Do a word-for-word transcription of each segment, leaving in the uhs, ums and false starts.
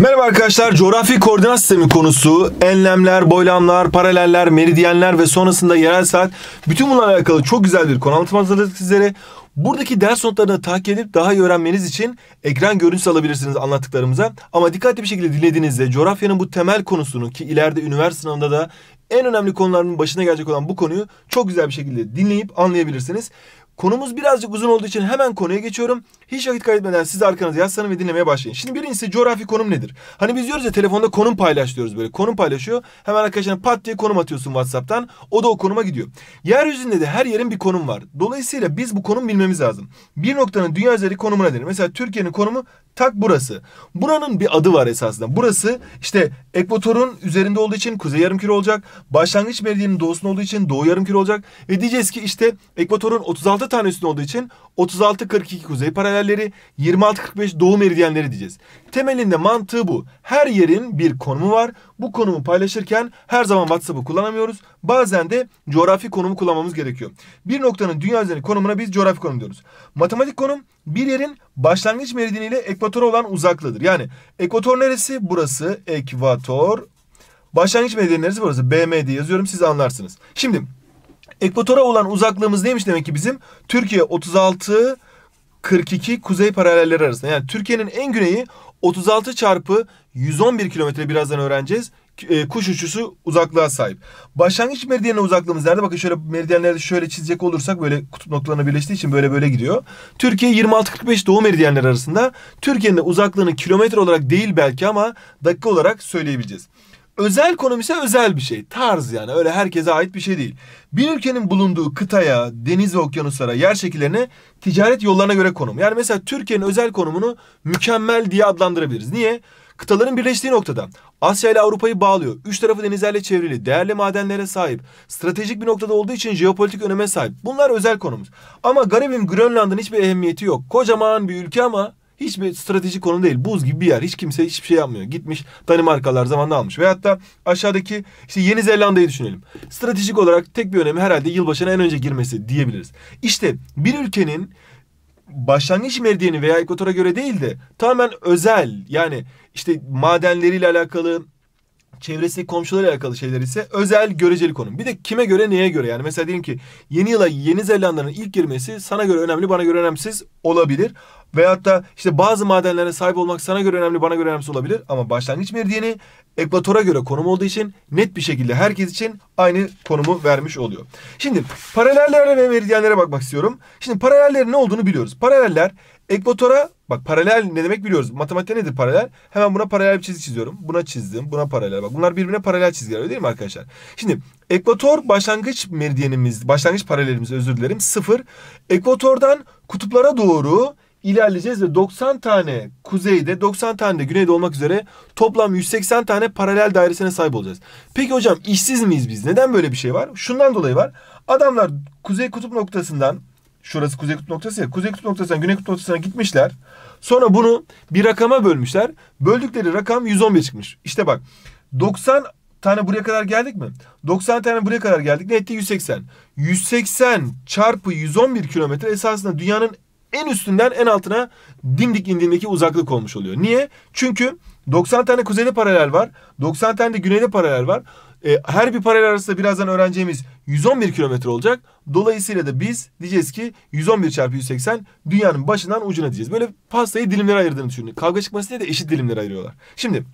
Merhaba arkadaşlar, coğrafi koordinat sistemi konusu enlemler, boylamlar, paraleller, meridyenler ve sonrasında yerel saat, bütün bunlarla alakalı çok güzel bir konu anlatım hazırladık sizlere. Buradaki ders notlarını takip edip daha iyi öğrenmeniz için ekran görüntüsü alabilirsiniz anlattıklarımıza. Ama dikkatli bir şekilde dinlediğinizde coğrafyanın bu temel konusunu, ki ileride üniversite sınavında da en önemli konuların başına gelecek olan bu konuyu çok güzel bir şekilde dinleyip anlayabilirsiniz. Konumuz birazcık uzun olduğu için hemen konuya geçiyorum. Hiç vakit kaybetmeden siz de arkanıza yaslanın ve dinlemeye başlayın. Şimdi birincisi coğrafi konum nedir? Hani biz diyoruz ya, telefonda konum paylaş diyoruz böyle. Konum paylaşıyor. Hemen arkadaşına pat diye konum atıyorsun WhatsApp'tan. O da o konuma gidiyor. Yeryüzünde de her yerin bir konum var. Dolayısıyla biz bu konum bilmemiz lazım. Bir noktanın dünya üzeri konumu nedir? Mesela Türkiye'nin konumu tak burası. Buranın bir adı var esasında. Burası işte ekvatorun üzerinde olduğu için kuzey yarımküre olacak. Başlangıç meridyenin doğusunda olduğu için doğu yarımküre olacak. Ve diyeceğiz ki işte ekvatorun otuz altı tane üstünde olduğu için otuz altı kırk iki kuzey paralelleri, yirmi altı kırk beş doğu meridyenleri diyeceğiz. Temelinde mantığı bu. Her yerin bir konumu var. Bu konumu paylaşırken her zaman WhatsApp'ı kullanamıyoruz. Bazen de coğrafi konumu kullanmamız gerekiyor. Bir noktanın dünya üzerindeki konumuna biz coğrafi konum diyoruz. Matematik konum bir yerin başlangıç meridyeni ile ekvatora olan uzaklığıdır. Yani ekvator neresi? Burası ekvator. Başlangıç meridyeni neresi? Burası. B M diye yazıyorum, siz anlarsınız. Şimdi ekvatora olan uzaklığımız neymiş demek ki bizim? Türkiye otuz altı kırk iki kuzey paralelleri arasında. Yani Türkiye'nin en güneyi otuz altı çarpı yüz on bir kilometre, birazdan öğreneceğiz. E, kuş uçuşu uzaklığa sahip. Başlangıç meridyenine uzaklığımız nerede? Bakın şöyle meridyenleri şöyle çizecek olursak böyle kutup noktalarına birleştiği için böyle böyle gidiyor. Türkiye yirmi altı kırk beş doğu meridyenleri arasında. Türkiye'nin de uzaklığını kilometre olarak değil belki ama dakika olarak söyleyebileceğiz. Özel konum ise özel bir şey. Tarz yani. Öyle herkese ait bir şey değil. Bir ülkenin bulunduğu kıtaya, deniz ve okyanuslara, yer şekillerine, ticaret yollarına göre konum. Yani mesela Türkiye'nin özel konumunu mükemmel diye adlandırabiliriz. Niye? Kıtaların birleştiği noktada. Asya ile Avrupa'yı bağlıyor. Üç tarafı denizlerle çevrili, değerli madenlere sahip, stratejik bir noktada olduğu için jeopolitik öneme sahip. Bunlar özel konumuz. Ama garibim Grönland'ın hiçbir ehemmiyeti yok. Kocaman bir ülke ama hiçbir stratejik konu değil. Buz gibi bir yer. Hiç kimse hiçbir şey yapmıyor. Gitmiş Danimarkalılar zamanında almış. Veyahut da aşağıdaki işte Yeni Zelanda'yı düşünelim. Stratejik olarak tek bir önemi herhalde yılbaşına en önce girmesi diyebiliriz. İşte bir ülkenin başlangıç meridyeni veya ekvatora göre değil de tamamen özel, yani işte madenleriyle alakalı, çevresindeki komşularıyla alakalı şeyler ise özel göreceli konum. Bir de kime göre, neye göre? Yani mesela diyelim ki yeni yıla Yeni Zelanda'nın ilk girmesi sana göre önemli, bana göre önemsiz olabilir. Veyahut da işte bazı madenlere sahip olmak sana göre önemli, bana göre önemsiz olabilir. Ama başlangıç meridyeni ekvatora göre konum olduğu için net bir şekilde herkes için aynı konumu vermiş oluyor. Şimdi paralellere ve meridyenlere bakmak istiyorum. Şimdi paralellerin ne olduğunu biliyoruz. Paraleller ekvatora, bak paralel ne demek biliyoruz. Matematikte nedir paralel? Hemen buna paralel bir çizgi çiziyorum. Buna çizdim, buna paralel. Bak bunlar birbirine paralel çizgiler, öyle değil mi arkadaşlar? Şimdi ekvator başlangıç meridyenimiz, başlangıç paralelimiz, özür dilerim, sıfır. Ekvatordan kutuplara doğru ilerleyeceğiz ve doksan tane kuzeyde, doksan tane de güneyde olmak üzere toplam yüz seksen tane paralel dairesine sahip olacağız. Peki hocam işsiz miyiz biz? Neden böyle bir şey var? Şundan dolayı var. Adamlar kuzey kutup noktasından, şurası kuzey kutup noktası ya, kuzey kutup noktasından güney kutup noktasına gitmişler. Sonra bunu bir rakama bölmüşler. Böldükleri rakam yüz on bir çıkmış. İşte bak, doksan tane buraya kadar geldik mi? doksan tane buraya kadar geldik. Ne etti? yüz seksen. yüz seksen çarpı yüz on bir kilometre esasında dünyanın en üstünden en altına dimdik indiğindeki uzaklık olmuş oluyor. Niye? Çünkü doksan tane kuzeyde paralel var. doksan tane de güneyde paralel var. E, her bir paralel arasında birazdan öğreneceğimiz yüz on bir kilometre olacak. Dolayısıyla da biz diyeceğiz ki yüz on bir çarpı yüz seksen dünyanın başından ucuna diyeceğiz. Böyle pastayı dilimlere ayırdığını düşünün. Kavga çıkması diye de eşit dilimlere ayırıyorlar. Şimdi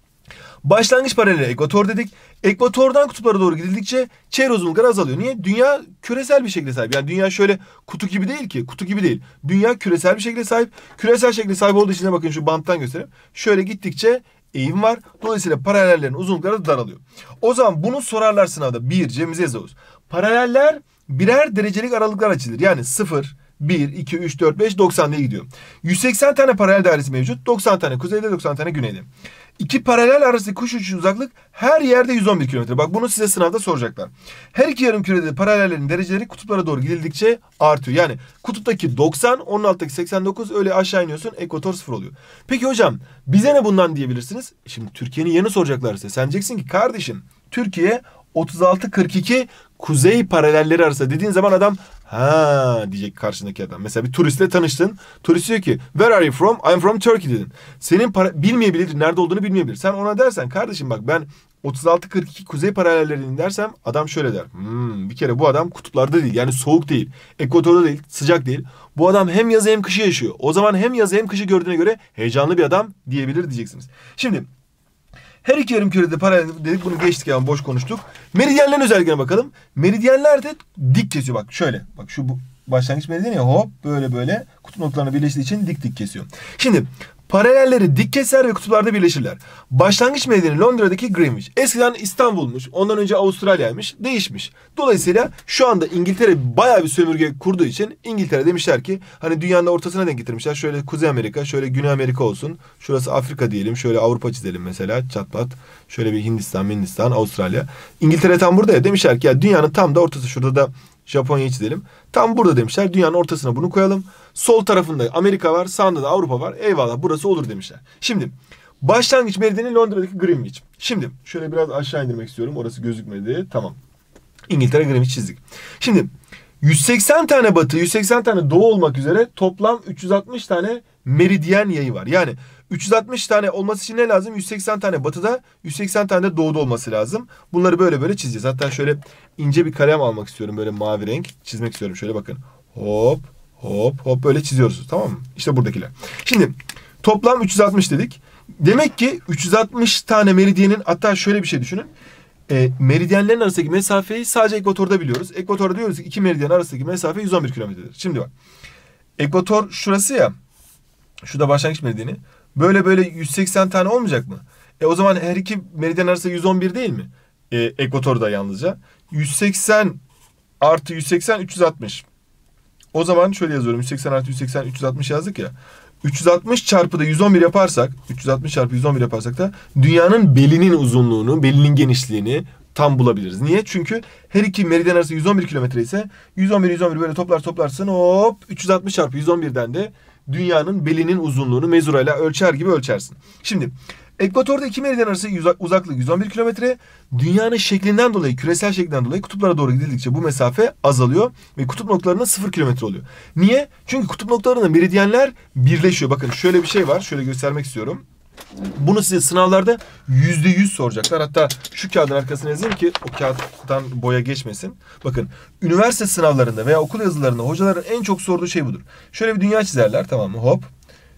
başlangıç paraleli ekvator dedik. Ekvatordan kutuplara doğru gidildikçe çevre uzunlukları azalıyor. Niye? Dünya küresel bir şekilde sahip. Yani dünya şöyle kutu gibi değil ki. Kutu gibi değil. Dünya küresel bir şekilde sahip. Küresel şekilde sahip olduğu için de bakın şu banttan göstereyim. Şöyle gittikçe eğim var. Dolayısıyla paralellerin uzunlukları daralıyor. O zaman bunu sorarlar sınavda. Bir, cebimize yazıyoruz. Paraleller birer derecelik aralıklar açılır. Yani sıfır, bir, iki, üç, dört, beş, doksan diye gidiyor. yüz seksen tane paralel dairesi mevcut. doksan tane kuzeyde, doksan tane güneyde. İki paralel arası kuş uçuşu uzaklık her yerde yüz on bir kilometre. Bak bunu size sınavda soracaklar. Her iki yarım kürede paralellerin dereceleri kutuplara doğru gidildikçe artıyor. Yani kutuptaki doksan, onun alttaki seksen dokuz, öyle aşağı iniyorsun, ekvator sıfır oluyor. Peki hocam bize ne bundan diyebilirsiniz? Şimdi Türkiye'nin yerini soracaklar size. Sen diyeceksin ki kardeşim Türkiye otuz altı kırk iki kuzey paralelleri arasında dediğin zaman adam Ha diyecek karşındaki adam. Mesela bir turistle tanıştın. Turist diyor ki where are you from? I'm from Turkey dedin. Senin para, bilmeyebilir, nerede olduğunu bilmeyebilir. Sen ona dersen kardeşim bak ben otuz altı kırk iki kuzey paralellerini dersem adam şöyle der. Hmm, bir kere bu adam kutuplarda değil, yani soğuk değil. Ekvatorda değil, sıcak değil. Bu adam hem yazı hem kışı yaşıyor. O zaman hem yazı hem kışı gördüğüne göre heyecanlı bir adam diyebilir diyeceksiniz. Şimdi her iki yarımkürede paralel dedik, bunu geçtik yani boş konuştuk. Meridyenlerin özelliklerine bakalım. Meridyenler de dik kesiyor bak şöyle. Bak şu bu başlangıç meridyen ya, hop böyle böyle kutup noktalarına birleştiği için dik dik kesiyor. Şimdi paralelleri dik keser ve kutuplarda birleşirler. Başlangıç meridiyeni Londra'daki Greenwich. Eskiden İstanbul'muş, ondan önce Avustralya'ymış, değişmiş. Dolayısıyla şu anda İngiltere bayağı bir sömürge kurduğu için İngiltere demişler ki hani dünyanın ortasına denk getirmişler. Şöyle Kuzey Amerika, şöyle Güney Amerika olsun. Şurası Afrika diyelim, şöyle Avrupa çizelim mesela çatlat. Şöyle bir Hindistan, Hindistan, Avustralya. İngiltere tam burada ya, demişler ki ya dünyanın tam da ortası, şurada da Japonya'yı çizelim. Tam burada demişler. Dünyanın ortasına bunu koyalım. Sol tarafında Amerika var. Sağında da Avrupa var. Eyvallah burası olur demişler. Şimdi başlangıç meridyeni Londra'daki Greenwich. Şimdi şöyle biraz aşağı indirmek istiyorum. Orası gözükmedi. Tamam. İngiltere Greenwich çizdik. Şimdi yüz seksen tane batı, yüz seksen tane doğu olmak üzere toplam üç yüz altmış tane meridyen yayı var. Yani üç yüz altmış tane olması için ne lazım? yüz seksen tane batıda, yüz seksen tane de doğuda olması lazım. Bunları böyle böyle çizeceğiz. Hatta şöyle ince bir kalem almak istiyorum. Böyle mavi renk çizmek istiyorum. Şöyle bakın. Hop, hop, hop böyle çiziyoruz. Tamam mı? İşte buradakiler. Şimdi toplam üç yüz altmış dedik. Demek ki üç yüz altmış tane meridyenin, hatta şöyle bir şey düşünün. E, meridyenlerin arasındaki mesafeyi sadece ekvatorda biliyoruz. Ekvatorda diyoruz ki iki meridyen arasındaki mesafe yüz on bir kilometredir. Şimdi bak. Ekvator şurası ya. Şurada başlangıç meridyeni. Böyle böyle yüz seksen tane olmayacak mı? E o zaman her iki meridyen arası yüz on bir değil mi? E, ekvatorda yalnızca. yüz seksen artı yüz seksen üç yüz altmış. O zaman şöyle yazıyorum. yüz seksen artı yüz seksen üç yüz altmış yazdık ya. üç yüz altmış çarpı da yüz on bir yaparsak, üç yüz altmış çarpı yüz on bir yaparsak da dünyanın belinin uzunluğunu, belinin genişliğini tam bulabiliriz. Niye? Çünkü her iki meridyen arası yüz on bir kilometre ise yüz on bir yüz on bir böyle toplar toplarsın, hop üç yüz altmış çarpı yüz on birden de dünyanın belinin uzunluğunu mezurayla ölçer gibi ölçersin. Şimdi ekvatorda iki meridyen arası uzaklık yüz on bir kilometre. Dünyanın şeklinden dolayı, küresel şeklinden dolayı kutuplara doğru gidildikçe bu mesafe azalıyor ve kutup noktalarında sıfır kilometre oluyor. Niye? Çünkü kutup noktalarında meridyenler birleşiyor. Bakın şöyle bir şey var. Şöyle göstermek istiyorum. Bunu size sınavlarda yüzde yüz soracaklar. Hatta şu kağıdın arkasına yazayım ki o kağıttan boya geçmesin. Bakın üniversite sınavlarında veya okul yazılarında hocaların en çok sorduğu şey budur. Şöyle bir dünya çizerler, tamam mı? Hop.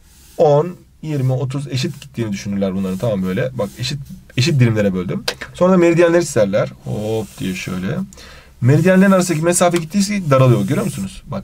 on, yirmi, otuz eşit gittiğini düşünürler bunların, tamam böyle. Bak eşit eşit dilimlere böldüm. Sonra da meridyenleri çizerler. Hop diye şöyle. Meridyenlerin arasındaki mesafe gittiyse daralıyor. Görüyor musunuz? Bak.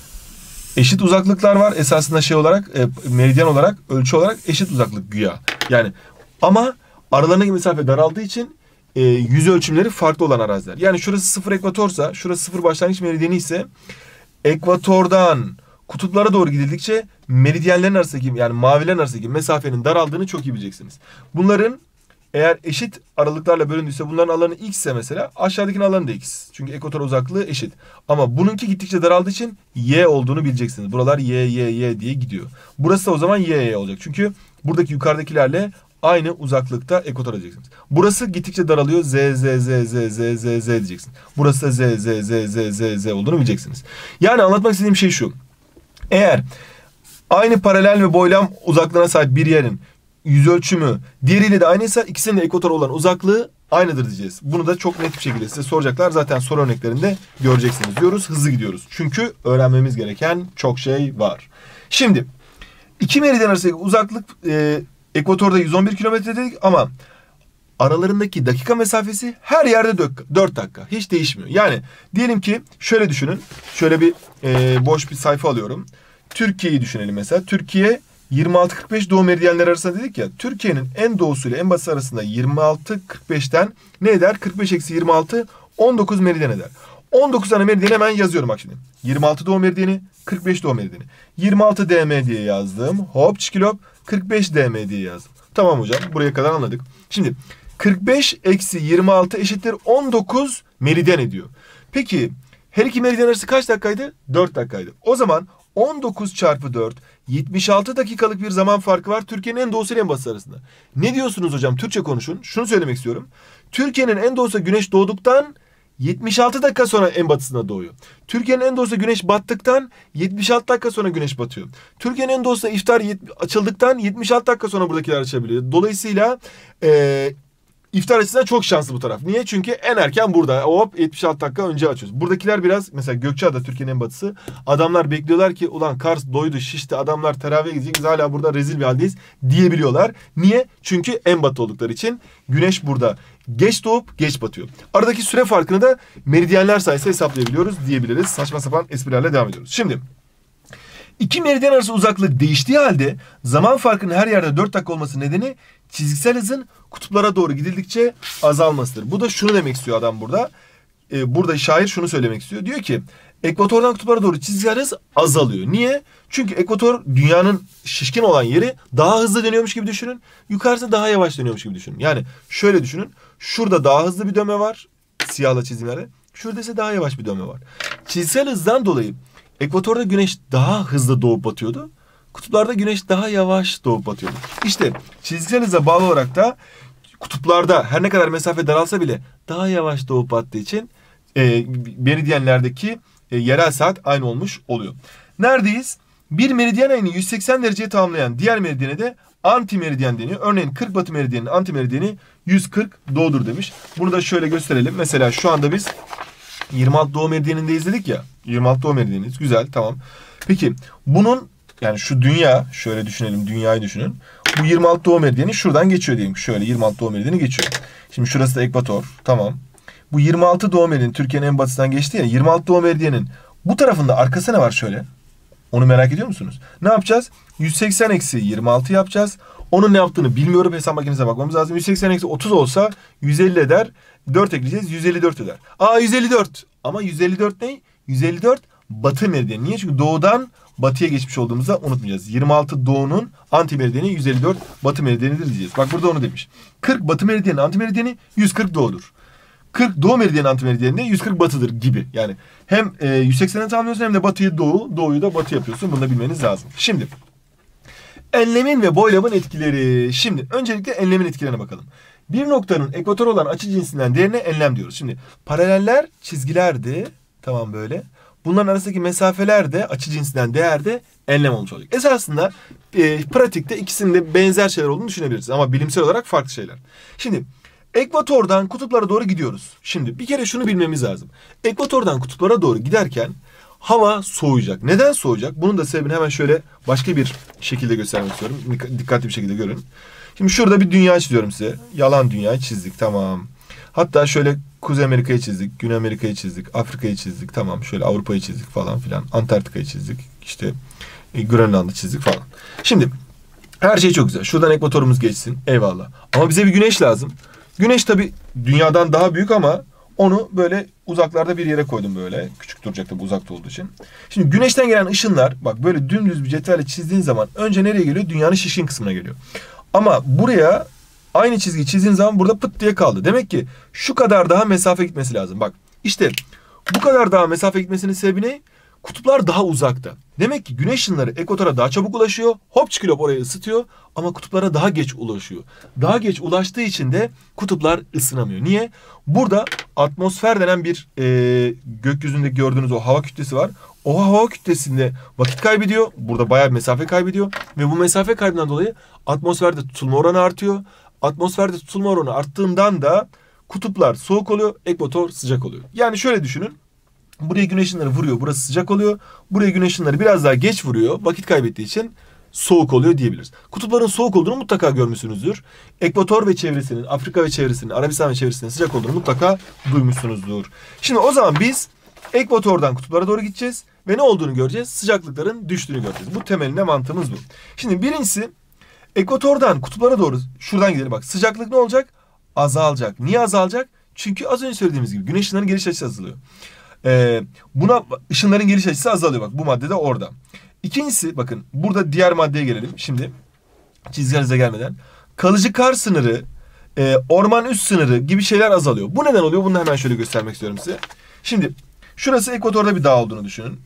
Eşit uzaklıklar var esasında şey olarak, e, meridyen olarak, ölçü olarak eşit uzaklık güya. Yani ama aralarındaki mesafe daraldığı için e, yüz ölçümleri farklı olan araziler. Yani şurası sıfır ekvatorsa, şurası sıfır başlangıç meridyeni ise ekvatordan kutuplara doğru gidildikçe meridyenlerin arasındaki, yani mavilerin arasındaki mesafenin daraldığını çok iyi bileceksiniz. Bunların eğer eşit aralıklarla bölündüyse bunların alanı x ise mesela aşağıdakinin alanı da x. Çünkü ekvator uzaklığı eşit. Ama bununki gittikçe daraldığı için y olduğunu bileceksiniz. Buralar y, y, y diye gidiyor. Burası da o zaman y, y olacak. Çünkü buradaki yukarıdakilerle aynı uzaklıkta ekvator diyeceksiniz. Burası gittikçe daralıyor. Z, z, z, z, z, z, z diyeceksin. Burası da z, z, z, z, z, z olduğunu bileceksiniz. Yani anlatmak istediğim şey şu. Eğer aynı paralel ve boylam uzaklığına sahip bir yerin yüz ölçümü diğeriyle de aynıysa ikisinin de ekvator olan uzaklığı aynıdır diyeceğiz. Bunu da çok net bir şekilde size soracaklar. Zaten soru örneklerinde göreceksiniz diyoruz. Hızlı gidiyoruz. Çünkü öğrenmemiz gereken çok şey var. Şimdi iki meridyen arasındaki uzaklık e, ekvatorda yüz on bir kilometre dedik ama aralarındaki dakika mesafesi her yerde dört dakika. Hiç değişmiyor. Yani diyelim ki şöyle düşünün. Şöyle bir e, boş bir sayfa alıyorum. Türkiye'yi düşünelim mesela. Türkiye yirmi altı kırk beş doğu meridyenler arasında dedik ya. Türkiye'nin en doğusuyla en batısı arasında yirmi altı kırk beşten ne eder? kırk beş eksi yirmi altı on dokuz meridyen eder. on dokuz tane meridyeni hemen yazıyorum bak şimdi. yirmi altı doğu meridyeni, kırk beş doğu meridyeni. yirmi altı D M diye yazdım. Hop çikilop kırk beş D M diye yazdım. Tamam hocam, buraya kadar anladık. Şimdi kırk beş eksi yirmi altı eşittir on dokuz meridyen ediyor. Peki her iki meridyen arası kaç dakikaydı? dört dakikaydı. O zaman on dokuz çarpı dört, yetmiş altı dakikalık bir zaman farkı var Türkiye'nin en doğusu ile en batısı arasında. Ne diyorsunuz hocam? Türkçe konuşun. Şunu söylemek istiyorum. Türkiye'nin en doğusu güneş doğduktan yetmiş altı dakika sonra en batısında doğuyor. Türkiye'nin en doğusunda güneş battıktan yetmiş altı dakika sonra güneş batıyor. Türkiye'nin en doğusunda iftar açıldıktan yetmiş altı dakika sonra buradakiler açabiliyor. Dolayısıyla e, iftar açısından çok şanslı bu taraf. Niye? Çünkü en erken burada. Hop yetmiş altı dakika önce açıyoruz. Buradakiler biraz mesela Gökçeada Türkiye'nin en batısı. Adamlar bekliyorlar ki ulan Kars doydu şişti adamlar teravihe gidecek biz hala burada rezil bir haldeyiz diyebiliyorlar. Niye? Çünkü en batı oldukları için güneş burada geç doğup geç batıyor. Aradaki süre farkını da meridyenler sayesinde hesaplayabiliyoruz diyebiliriz. Saçma sapan esprilerle devam ediyoruz. Şimdi İki meridyen arası uzaklık değiştiği halde zaman farkının her yerde dört dakika olması nedeni çizgisel hızın kutuplara doğru gidildikçe azalmasıdır. Bu da şunu demek istiyor adam burada. Ee, burada şair şunu söylemek istiyor. Diyor ki ekvatordan kutuplara doğru çizgisel hız azalıyor. Niye? Çünkü ekvator dünyanın şişkin olan yeri daha hızlı dönüyormuş gibi düşünün. Yukarısı daha yavaş dönüyormuş gibi düşünün. Yani şöyle düşünün. Şurada daha hızlı bir dönme var. Siyahla çizimlerde. Şurada ise daha yavaş bir dönme var. Çizgisel hızdan dolayı ekvatorda güneş daha hızlı doğup batıyordu. Kutuplarda güneş daha yavaş doğup batıyordu. İşte çizgisel hıza bağlı olarak da kutuplarda her ne kadar mesafe daralsa bile daha yavaş doğup battığı için e, meridyenlerdeki e, yerel saat aynı olmuş oluyor. Neredeyiz? Bir meridyen ayını yüz seksen dereceye tamamlayan diğer meridyene de anti meridyen deniyor. Örneğin kırk batı meridyenin anti meridyeni yüz kırk doğudur demiş. Bunu da şöyle gösterelim. Mesela şu anda biz yirmi altı doğu meridyeninde izledik ya. yirmi altı doğu meridyeniz. Güzel, tamam. Peki bunun yani şu dünya, şöyle düşünelim, dünyayı düşünün. Bu yirmi altı doğu meridyeni şuradan geçiyor diyelim. Şöyle yirmi altı doğu meridyeni geçiyor. Şimdi şurası da ekvator. Tamam. Bu yirmi altı doğu meridyeni Türkiye'nin en batısından geçti ya. yirmi altı doğu meridyenin bu tarafında arkası ne var şöyle? Onu merak ediyor musunuz? Ne yapacağız? yüz seksen eksi yirmi altı yapacağız. Onun ne yaptığını bilmiyorum. Hesap makinesine bakmamız lazım. yüz seksen eksi otuz olsa yüz elli eder. dört ekleyeceğiz. yüz elli dört eder. Aa yüz elli dört. Ama yüz elli dört ne? yüz elli dört batı meridyeni. Niye? Çünkü doğudan batıya geçmiş olduğumuzda unutmayacağız. yirmi altı doğunun anti meridyeni, yüz elli dört batı meridyenidir diyeceğiz. Bak burada onu demiş. kırk batı meridyenin anti meridyeni, yüz kırk doğudur. kırk doğu meridyenin anti meridyeni de yüz kırk batıdır gibi. Yani hem e, yüz sekseni tamamlıyorsun hem de batıyı doğu, doğuyu da batı yapıyorsun. Bunu da bilmeniz lazım. Şimdi enlemin ve boylamın etkileri. Şimdi öncelikle enlemin etkilerine bakalım. Bir noktanın ekvator olan açı cinsinden değerine enlem diyoruz. Şimdi paraleller çizgilerdi. Tamam böyle. Bunların arasındaki mesafeler de açı cinsinden değerde enlem olmuş olacak. Esasında e, pratikte ikisinde benzer şeyler olduğunu düşünebiliriz. Ama bilimsel olarak farklı şeyler. Şimdi ekvatordan kutuplara doğru gidiyoruz. Şimdi bir kere şunu bilmemiz lazım. Ekvatordan kutuplara doğru giderken hava soğuyacak. Neden soğuyacak? Bunun da sebebini hemen şöyle başka bir şekilde göstermek istiyorum. Dikkatli bir şekilde görün. Şimdi şurada bir dünya çiziyorum size. Yalan dünyayı çizdik, tamam. Hatta şöyle Kuzey Amerika'yı çizdik, Güney Amerika'yı çizdik, Afrika'yı çizdik, tamam. Şöyle Avrupa'yı çizdik falan filan. Antarktika'yı çizdik, işte e, Grönland'ı çizdik falan. Şimdi her şey çok güzel. Şuradan ekvatorumuz geçsin, eyvallah. Ama bize bir güneş lazım. Güneş tabii dünyadan daha büyük ama onu böyle uzaklarda bir yere koydum böyle. Küçük duracak tabii uzakta olduğu için. Şimdi güneşten gelen ışınlar bak böyle dümdüz bir cetvelle çizdiğin zaman önce nereye geliyor? Dünyanın şişkin kısmına geliyor. Ama buraya aynı çizgiyi çizdiğin zaman burada pıt diye kaldı. Demek ki şu kadar daha mesafe gitmesi lazım. Bak işte bu kadar daha mesafe gitmesinin sebebi ne? Kutuplar daha uzakta. Demek ki güneş ışınları ekvatora daha çabuk ulaşıyor. Hop çıkıyor orayı ısıtıyor. Ama kutuplara daha geç ulaşıyor. Daha geç ulaştığı için de kutuplar ısınamıyor. Niye? Burada atmosfer denen bir e, gökyüzünde gördüğünüz o hava kütlesi var. O hava kütlesinde vakit kaybediyor. Burada bayağı bir mesafe kaybediyor. Ve bu mesafe kaybından dolayı atmosferde tutulma oranı artıyor. Atmosferde tutulma oranı arttığından da kutuplar soğuk oluyor. Ekvator sıcak oluyor. Yani şöyle düşünün. Buraya güneş ışınları vuruyor. Burası sıcak oluyor. Buraya güneş ışınları biraz daha geç vuruyor. Vakit kaybettiği için soğuk oluyor diyebiliriz. Kutupların soğuk olduğunu mutlaka görmüşsünüzdür. Ekvator ve çevresinin, Afrika ve çevresinin, Arabistan ve çevresinin sıcak olduğunu mutlaka duymuşsunuzdur. Şimdi o zaman biz ekvatordan kutuplara doğru gideceğiz ve ne olduğunu göreceğiz? Sıcaklıkların düştüğünü göreceğiz. Bu temelinde mantığımız bu. Şimdi birincisi ekvatordan kutuplara doğru şuradan gidelim. Bak sıcaklık ne olacak? Azalacak. Niye azalacak? Çünkü az önce söylediğimiz gibi güneş ışınlarının geliş açısı azalıyor. Ee, buna ışınların geliş açısı azalıyor. Bak bu madde de orada. İkincisi bakın burada diğer maddeye gelelim. Şimdi çizgilerinize gelmeden. Kalıcı kar sınırı, e, orman üst sınırı gibi şeyler azalıyor. Bu neden oluyor? Bunu hemen şöyle göstermek istiyorum size. Şimdi şurası ekvatorda bir dağ olduğunu düşünün.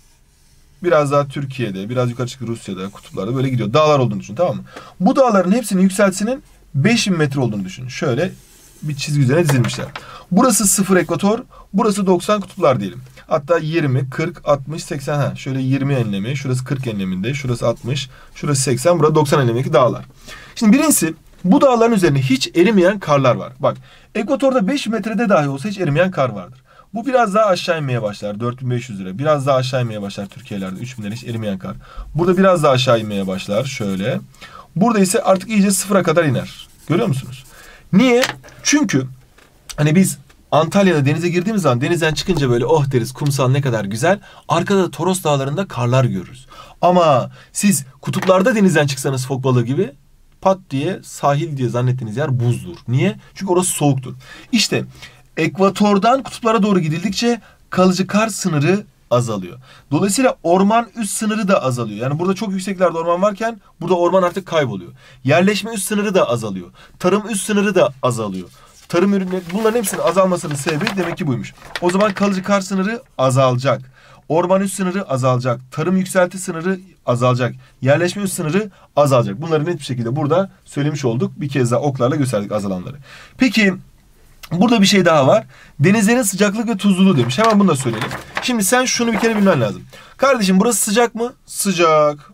Biraz daha Türkiye'de, biraz yukarı çıkıp Rusya'da, kutuplarda böyle gidiyor. Dağlar olduğunu düşünün, tamam mı? Bu dağların hepsinin yükseltisinin beş bin metre olduğunu düşünün. Şöyle bir çizgi üzerine dizilmişler. Burası sıfır ekvator, burası doksan kutuplar diyelim. Hatta yirmi, kırk, altmış, seksen. Ha, şöyle yirmi enlemi, şurası kırk enleminde, şurası altmış, şurası seksen, burada doksan enlemindeki dağlar. Şimdi birincisi, bu dağların üzerinde hiç erimeyen karlar var. Bak, ekvatorda beş metrede dahi olsa hiç erimeyen kar vardır. Bu biraz daha aşağı inmeye başlar. dört bin beş yüz lira. Biraz daha aşağı inmeye başlar Türkiye'lerde. üç bin lira hiç erimeyen kar. Burada biraz daha aşağı inmeye başlar. Şöyle. Burada ise artık iyice sıfıra kadar iner. Görüyor musunuz? Niye? Çünkü hani biz Antalya'da denize girdiğimiz zaman denizden çıkınca böyle oh deriz, kumsal ne kadar güzel. Arkada Toros Dağları'nda karlar görürüz. Ama siz kutuplarda denizden çıksanız fok balığı gibi pat diye sahil diye zannettiğiniz yer buzdur. Niye? Çünkü orası soğuktur. İşte ekvatordan kutuplara doğru gidildikçe kalıcı kar sınırı azalıyor. Dolayısıyla orman üst sınırı da azalıyor. Yani burada çok yükseklerde orman varken burada orman artık kayboluyor. Yerleşme üst sınırı da azalıyor. Tarım üst sınırı da azalıyor. Tarım ürünleri, bunların hepsinin azalmasının sebebi demek ki buymuş. O zaman kalıcı kar sınırı azalacak. Orman üst sınırı azalacak. Tarım yükselti sınırı azalacak. Yerleşme üst sınırı azalacak. Bunları net bir şekilde burada söylemiş olduk. Bir kez daha oklarla gösterdik azalanları. Peki burada bir şey daha var. Denizlerin sıcaklık ve tuzluluğu demiş. Hemen bunu da söyleyelim. Şimdi sen şunu bir kere bilmen lazım. Kardeşim burası sıcak mı? Sıcak.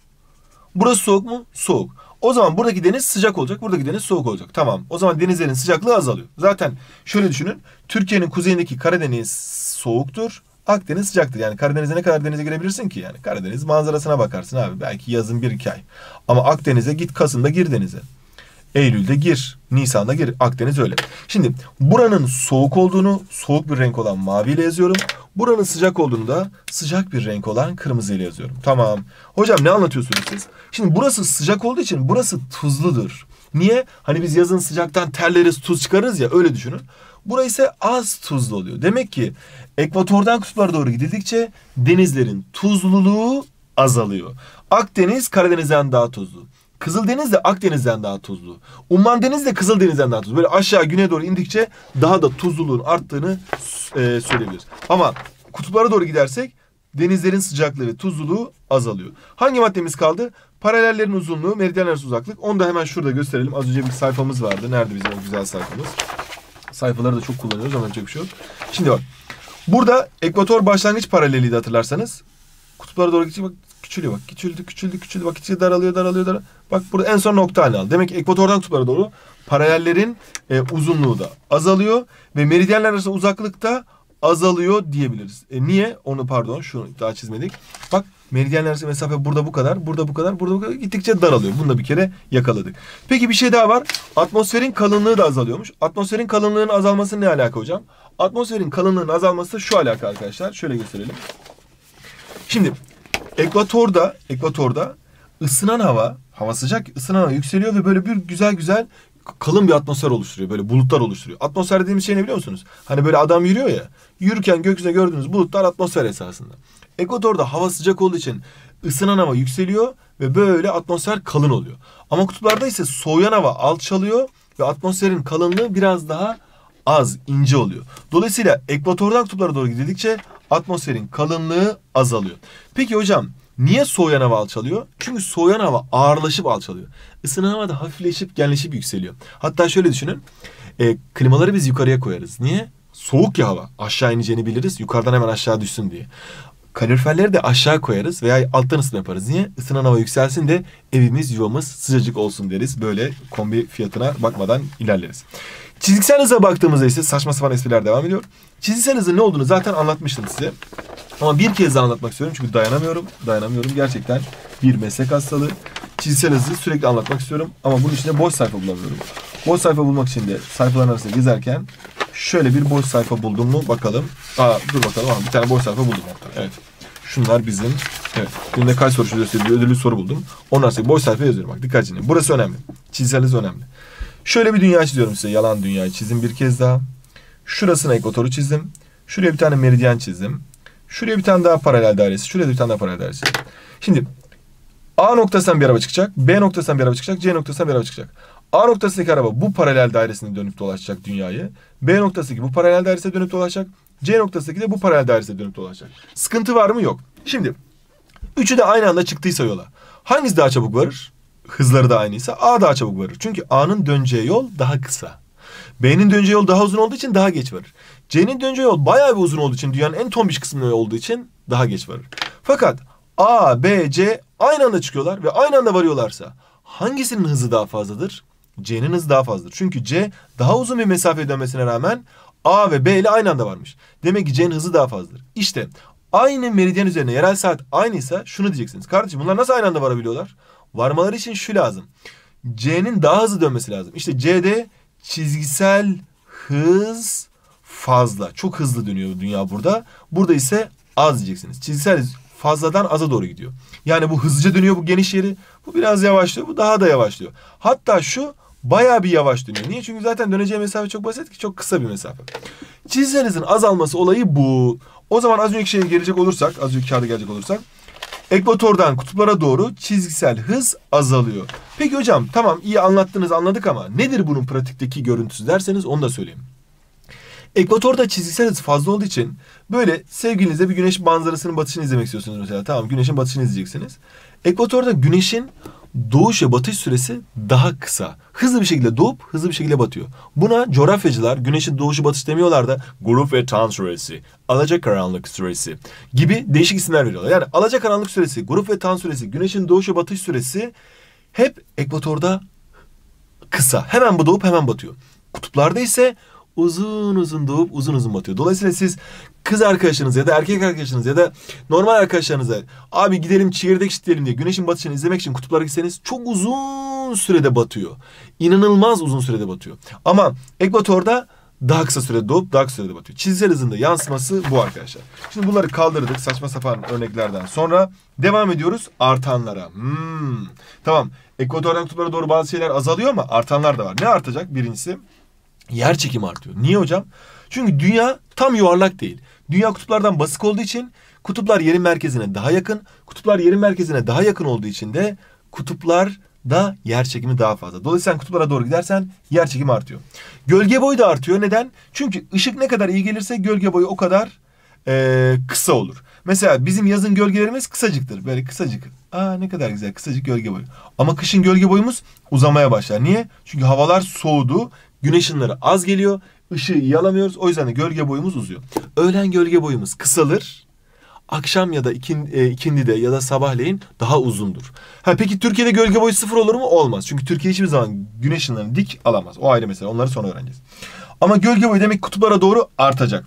Burası soğuk mu? Soğuk. O zaman buradaki deniz sıcak olacak, buradaki deniz soğuk olacak. Tamam. O zaman denizlerin sıcaklığı azalıyor. Zaten şöyle düşünün. Türkiye'nin kuzeyindeki Karadeniz soğuktur. Akdeniz sıcaktır. Yani Karadeniz'e ne kadar denize girebilirsin ki yani? Karadeniz manzarasına bakarsın abi. Belki yazın bir iki ay. Ama Akdeniz'e git, Kasım'da gir denize. Eylül'de gir, Nisan'da gir. Akdeniz öyle. Şimdi buranın soğuk olduğunu soğuk bir renk olan maviyle yazıyorum. Buranın sıcak olduğunu da sıcak bir renk olan kırmızıyla yazıyorum. Tamam. Hocam ne anlatıyorsunuz siz? Şimdi burası sıcak olduğu için burası tuzludur. Niye? Hani biz yazın sıcaktan terleriz, tuz çıkarırız ya, öyle düşünün. Burası ise az tuzlu oluyor. Demek ki ekvatordan kutuplara doğru gidildikçe denizlerin tuzluluğu azalıyor. Akdeniz Karadeniz'den daha tuzlu. Kızıldeniz de Akdeniz'den daha tuzlu. Umman Deniz de Kızıldeniz'den daha tuzlu. Böyle aşağı güneye doğru indikçe daha da tuzluluğun arttığını e, söyleyebiliriz. Ama kutuplara doğru gidersek denizlerin sıcaklığı ve tuzluluğu azalıyor. Hangi maddemiz kaldı? Paralellerin uzunluğu, meridyenler arası uzaklık. Onu da hemen şurada gösterelim. Az önce bir sayfamız vardı. Nerede bizim o güzel sayfamız? Sayfaları da çok kullanıyoruz ama yapacak bir şey yok. Şimdi bak. Burada ekvator başlangıç paraleliydi hatırlarsanız. Kutuplara doğru gidecek bak. Küçülüyor bak. Küçüldü, küçüldü, küçüldü. Bak gittikçe daralıyor, daralıyor, daralıyor. Bak burada en son nokta haline aldı. Demek ki ekvatordan kutuplara doğru paralellerin e, uzunluğu da azalıyor. Ve meridyenler arası uzaklık da azalıyor diyebiliriz. E, niye? Onu pardon şunu daha çizmedik. Bak meridyenler arası mesafe burada bu kadar, burada bu kadar, burada bu kadar. Gittikçe daralıyor. Bunu da bir kere yakaladık. Peki bir şey daha var. Atmosferin kalınlığı da azalıyormuş. Atmosferin kalınlığının azalması ne alaka hocam? Atmosferin kalınlığının azalması şu alaka arkadaşlar. Şöyle gösterelim. Şimdi ekvatorda, ekvatorda ısınan hava, hava sıcak, ısınan hava yükseliyor ve böyle bir güzel güzel kalın bir atmosfer oluşturuyor. Böyle bulutlar oluşturuyor. Atmosfer dediğimiz şey ne biliyor musunuz? Hani böyle adam yürüyor ya, yürürken gökyüzünde gördüğünüz bulutlar atmosfer esasında. Ekvatorda hava sıcak olduğu için ısınan hava yükseliyor ve böyle atmosfer kalın oluyor. Ama kutuplarda ise soğuyan hava alçalıyor ve atmosferin kalınlığı biraz daha az, ince oluyor. Dolayısıyla ekvatordan kutuplara doğru gidildikçe atmosferin kalınlığı azalıyor. Peki hocam niye soğuyan hava alçalıyor? Çünkü soğuyan hava ağırlaşıp alçalıyor. Isınan hava da hafifleşip genleşip yükseliyor. Hatta şöyle düşünün. E, klimaları biz yukarıya koyarız. Niye? Soğuk ya hava. Aşağı ineceğini biliriz. Yukarıdan hemen aşağı düşsün diye. Kaloriferleri de aşağı koyarız veya alttan ısıtma yaparız. Niye? Isınan hava yükselsin de evimiz, yuvamız sıcacık olsun deriz. Böyle kombi fiyatına bakmadan ilerleriz. Çizgisel hıza baktığımızda ise saçma sapan espriler devam ediyor. Çizgisel hızın ne olduğunu zaten anlatmıştım size. Ama bir kez daha anlatmak istiyorum çünkü dayanamıyorum. Dayanamıyorum. Gerçekten bir meslek hastalığı. Çizgisel hızı sürekli anlatmak istiyorum. Ama bunun için de boş sayfa bulamıyorum. Boş sayfa bulmak için de sayfaların arasında gezerken şöyle bir boş sayfa buldum mu bakalım. Aa dur bakalım. Aa, bir tane boş sayfa buldum. Evet. Şunlar bizim. Evet. Günde kaç soru çözüyoruz diye bir ödüllü soru buldum. Ondan sonra boş sayfa yazıyorum. Bak dikkat edin. Burası önemli. Çizgisel hız önemli. Şöyle bir dünya çiziyorum size. Yalan dünyayı çizdim bir kez daha. Şurasına ekvatoru çizdim. Şuraya bir tane meridyen çizdim. Şuraya bir tane daha paralel dairesi. Şuraya bir tane daha paralel dairesi. Şimdi A noktasından bir araba çıkacak. B noktasından bir araba çıkacak. C noktasından bir araba çıkacak. A noktasındaki araba bu paralel dairesine dönüp dolaşacak dünyayı. B noktasındaki bu paralel dairesine dönüp dolaşacak. C noktasındaki de bu paralel dairesine dönüp dolaşacak. Sıkıntı var mı? Yok. Şimdi üçü de aynı anda çıktıysa yola. Hangisi daha çabuk varır? Hızları da aynıysa A daha çabuk varır. Çünkü A'nın döneceği yol daha kısa. B'nin döneceği yol daha uzun olduğu için daha geç varır. C'nin döneceği yol bayağı bir uzun olduğu için, dünyanın en tombiş kısmında olduğu için daha geç varır. Fakat A, B, C aynı anda çıkıyorlar ve aynı anda varıyorlarsa hangisinin hızı daha fazladır? C'nin hızı daha fazladır. Çünkü C daha uzun bir mesafe dönmesine rağmen A ve B ile aynı anda varmış. Demek ki C'nin hızı daha fazladır. İşte aynı meridyen üzerine yerel saat aynıysa şunu diyeceksiniz. Kardeşim bunlar nasıl aynı anda varabiliyorlar? Varmaları için şu lazım. C'nin daha hızlı dönmesi lazım. İşte C'de çizgisel hız fazla. Çok hızlı dönüyor dünya burada. Burada ise az diyeceksiniz. Çizgisel hız fazladan aza doğru gidiyor. Yani bu hızlıca dönüyor bu geniş yeri. Bu biraz yavaşlıyor. Bu daha da yavaşlıyor. Hatta şu bayağı bir yavaş dönüyor. Niye? Çünkü zaten döneceği mesafe çok basit ki, çok kısa bir mesafe. Çizgisel hızın azalması olayı bu. O zaman az önceki şeye gelecek olursak, az önceki kağıda gelecek olursak, ekvatordan kutuplara doğru çizgisel hız azalıyor. Peki hocam tamam iyi anlattınız anladık ama nedir bunun pratikteki görüntüsü derseniz onu da söyleyeyim. Ekvatorda çizgisel hız fazla olduğu için böyle sevgilinizle bir güneş manzarasının batışını izlemek istiyorsunuz mesela. Tamam, güneşin batışını izleyeceksiniz. Ekvatorda güneşin doğuş ve batış süresi daha kısa. Hızlı bir şekilde doğup hızlı bir şekilde batıyor. Buna coğrafyacılar güneşin doğuşu batış demiyorlar da grup ve tan süresi, alacakaranlık süresi gibi değişik isimler veriyorlar. Yani alacakaranlık süresi, grup ve tan süresi, güneşin doğuş ve batış süresi hep ekvatorda kısa. Hemen bu doğup hemen batıyor. Kutuplarda ise uzun uzun doğup uzun uzun batıyor. Dolayısıyla siz kız arkadaşınız ya da erkek arkadaşınız ya da normal arkadaşlarınıza abi gidelim çekirdek çitleyelim diye güneşin batışını izlemek için kutuplara gitseniz çok uzun sürede batıyor. İnanılmaz uzun sürede batıyor. Ama ekvatorda daha kısa sürede doğup daha kısa sürede batıyor. Çizgisel hızında yansıması bu arkadaşlar. Şimdi bunları kaldırdık saçma sapan örneklerden sonra devam ediyoruz artanlara. Hmm. Tamam, ekvatordan kutuplara doğru bazı şeyler azalıyor ama artanlar da var. Ne artacak? Birincisi yer çekimi artıyor. Niye hocam? Çünkü dünya tam yuvarlak değil. Dünya kutuplardan basık olduğu için kutuplar yerin merkezine daha yakın. Kutuplar yerin merkezine daha yakın olduğu için de kutuplarda yer çekimi daha fazla. Dolayısıyla kutuplara doğru gidersen yer çekimi artıyor. Gölge boyu da artıyor. Neden? Çünkü ışık ne kadar iyi gelirse gölge boyu o kadar ee, kısa olur. Mesela bizim yazın gölgelerimiz kısacıktır. Böyle kısacık. Aa ne kadar güzel kısacık gölge boyu. Ama kışın gölge boyumuz uzamaya başlar. Niye? Çünkü havalar soğudu. Güneş ışınları az geliyor. Işığı iyi alamıyoruz. O yüzden de gölge boyumuz uzuyor. Öğlen gölge boyumuz kısalır. Akşam ya da ikin, e, ikindide ya da sabahleyin daha uzundur. Ha peki Türkiye'de gölge boyu sıfır olur mu? Olmaz. Çünkü Türkiye hiçbir zaman güneş ışınlarını dik alamaz. O ayrı mesele. Onları sonra öğreneceğiz. Ama gölge boyu demek kutuplara doğru artacak.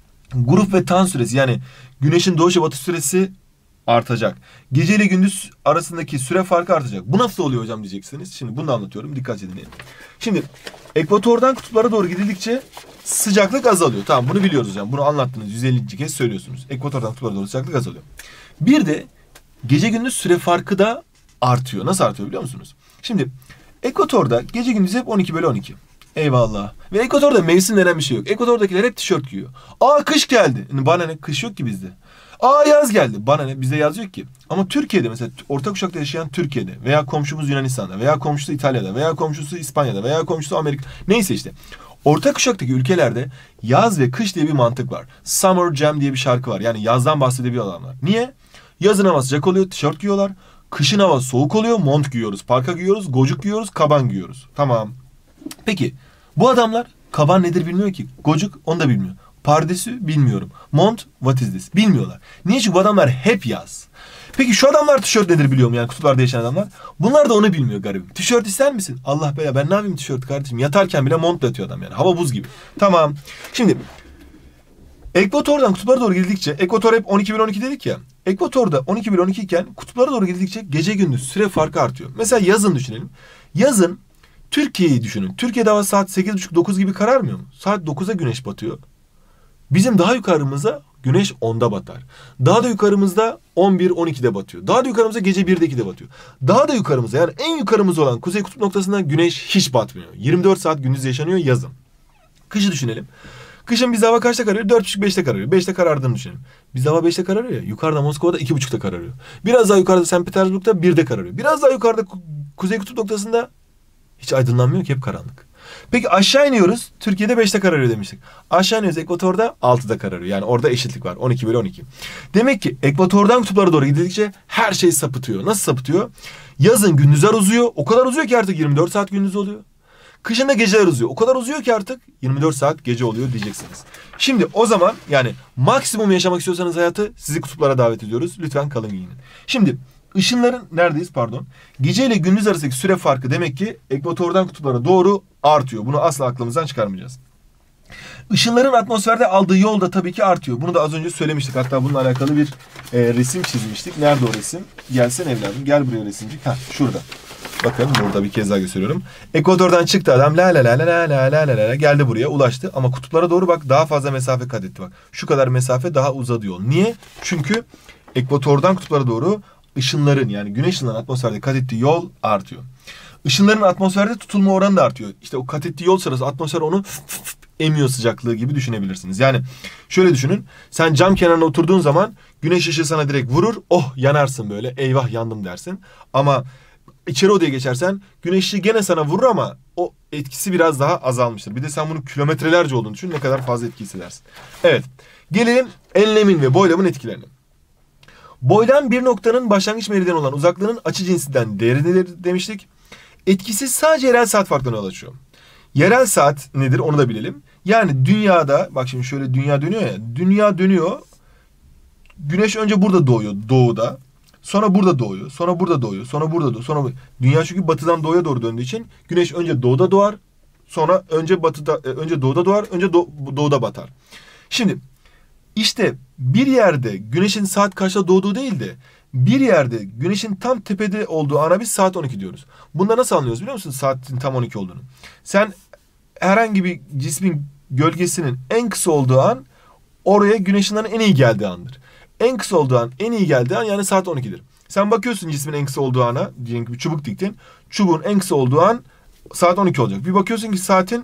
Grup ve tan süresi yani güneşin doğuş ve batış süresi artacak. Gece ile gündüz arasındaki süre farkı artacak. Bu nasıl oluyor hocam diyeceksiniz. Şimdi bunu da anlatıyorum. Dikkat edin. Şimdi ekvatordan kutuplara doğru gidildikçe sıcaklık azalıyor. Tamam bunu biliyoruz hocam. Bunu anlattınız. yüz ellinci kez söylüyorsunuz. Ekvatordan kutuplara doğru sıcaklık azalıyor. Bir de gece gündüz süre farkı da artıyor. Nasıl artıyor biliyor musunuz? Şimdi ekvatorda gece gündüz hep on iki bölü on iki. Eyvallah. Ve ekvatorda mevsim denen bir şey yok. Ekvatordakiler hep tişört giyiyor. Aa kış geldi. Bana ne? Kış yok ki bizde. Aa yaz geldi. Bana ne? Bizde yaz yok ki. Ama Türkiye'de mesela orta kuşakta yaşayan Türkiye'de veya komşumuz Yunanistan'da veya komşusu İtalya'da veya komşusu İspanya'da veya komşusu Amerika. Neyse işte. Orta kuşaktaki ülkelerde yaz ve kış diye bir mantık var. Summer Jam diye bir şarkı var. Yani yazdan bahsedebiliyor adamlar. Niye? Yazın hava sıcak oluyor, tişört giyiyorlar. Kışın hava soğuk oluyor, mont giyiyoruz, parka giyiyoruz, gocuk giyiyoruz, kaban giyiyoruz. Tamam. Peki bu adamlar kaban nedir bilmiyor ki. Gocuk onu da bilmiyor. Pardesü bilmiyorum. Mont what is this bilmiyorlar. Niye? Çünkü bu adamlar hep yaz. Peki şu adamlar tişört nedir biliyor mu? Yani kutuplarda yaşayan adamlar. Bunlar da onu bilmiyor garibim. Tişört ister misin? Allah be ya ben ne yapayım tişört kardeşim? Yatarken bile montla yatıyor adam yani. Hava buz gibi. Tamam. Şimdi ekvatordan kutuplara doğru gidildikçe ekvator hep on iki bölü on iki dedik ya. Ekvatorda on iki bölü on iki iken kutuplara doğru gidildikçe gece gündüz süre farkı artıyor. Mesela yazın düşünelim. Yazın Türkiye'yi düşünün. Türkiye'de hava saat sekiz buçuk dokuz gibi kararmıyor mu? Saat dokuza güneş batıyor. Bizim daha yukarımızda güneş onda batar. Daha da yukarımızda on bir on ikide batıyor. Daha da yukarımızda gece birde ikide batıyor. Daha da yukarımızda yani en yukarımız olan kuzey kutup noktasında güneş hiç batmıyor. yirmi dört saat gündüz yaşanıyor yazın. Kışı düşünelim. Kışın bizde hava kaçta kararıyor? dört buçuk beşte kararıyor. beşte karardığını düşünelim. Bizde hava beşte kararıyor ya. Yukarıda Moskova'da iki buçukta kararıyor. Biraz daha yukarıda Sankt Petersburg'da birde kararıyor. Biraz daha yukarıda kuzey kutup noktasında hiç aydınlanmıyor ki hep karanlık. Peki aşağı iniyoruz. Türkiye'de beşte kararıyor demiştik. Aşağı iniyoruz ekvatorda altıda kararıyor. Yani orada eşitlik var. on iki bölü on iki. Demek ki ekvatordan kutuplara doğru gidildikçe her şey sapıtıyor. Nasıl sapıtıyor? Yazın gündüzler uzuyor. O kadar uzuyor ki artık yirmi dört saat gündüz oluyor. Kışın da geceler uzuyor. O kadar uzuyor ki artık yirmi dört saat gece oluyor diyeceksiniz. Şimdi o zaman yani maksimum yaşamak istiyorsanız hayatı, sizi kutuplara davet ediyoruz. Lütfen kalın giyinin. Şimdi ışınların neredeyiz pardon. Gece ile gündüz arasındaki süre farkı demek ki ekvatordan kutuplara doğru artıyor. Bunu asla aklımızdan çıkarmayacağız. Işınların atmosferde aldığı yol da tabii ki artıyor. Bunu da az önce söylemiştik. Hatta bununla alakalı bir e, resim çizmiştik. Nerede o resim? Gelsen evladım. Gel buraya resimcik. Heh, şurada. Bakın burada bir kez daha gösteriyorum. Ekvatordan çıktı adam. La la la la la la la la la geldi buraya, ulaştı. Ama kutuplara doğru bak, daha fazla mesafe kat etti bak. Şu kadar mesafe daha uzadı yol. Niye? Çünkü ekvatordan kutuplara doğru ışınların, yani güneş ışınlarının atmosferde kat ettiği yol artıyor. Işınların atmosferde tutulma oranı da artıyor. İşte o kat ettiği yol sırası atmosfer onu emiyor sıcaklığı gibi düşünebilirsiniz. Yani şöyle düşünün. Sen cam kenarına oturduğun zaman güneş ışığı sana direkt vurur. Oh, yanarsın böyle. Eyvah, yandım dersin. Ama içeri odaya geçersen güneş ışığı gene sana vurur ama o etkisi biraz daha azalmıştır. Bir de sen bunun kilometrelerce olduğunu düşün. Ne kadar fazla etki hissedersin. Evet. Gelelim enlemin ve boylamın etkilerine. Boylam bir noktanın başlangıç meridyeni olan uzaklığının açı cinsinden değeridir demiştik. Etkisi sadece yerel saat farklarına yol açıyor. Yerel saat nedir onu da bilelim. Yani dünyada, bak şimdi şöyle dünya dönüyor ya. Dünya dönüyor. Güneş önce burada doğuyor, doğuda. Sonra burada doğuyor. Sonra burada doğuyor. Sonra burada doğuyor. Sonra dünya çünkü batıdan doğuya doğru döndüğü için güneş önce doğuda doğar. Sonra önce batıda önce doğuda doğar, önce doğ, doğuda batar. Şimdi işte bir yerde güneşin saat kaçta doğduğu değil de bir yerde güneşin tam tepede olduğu ana biz saat on iki diyoruz. Bunda nasıl anlıyoruz biliyor musun saatin tam on iki olduğunu? Sen herhangi bir cismin gölgesinin en kısa olduğu an oraya güneş ışınlarının en iyi geldiği andır. En kısa olduğu an, en iyi geldiği an yani saat on ikidir. Sen bakıyorsun cismin en kısa olduğu ana, diyelim ki bir çubuk diktin. Çubuğun en kısa olduğu an saat on iki olacak. Bir bakıyorsun ki saatin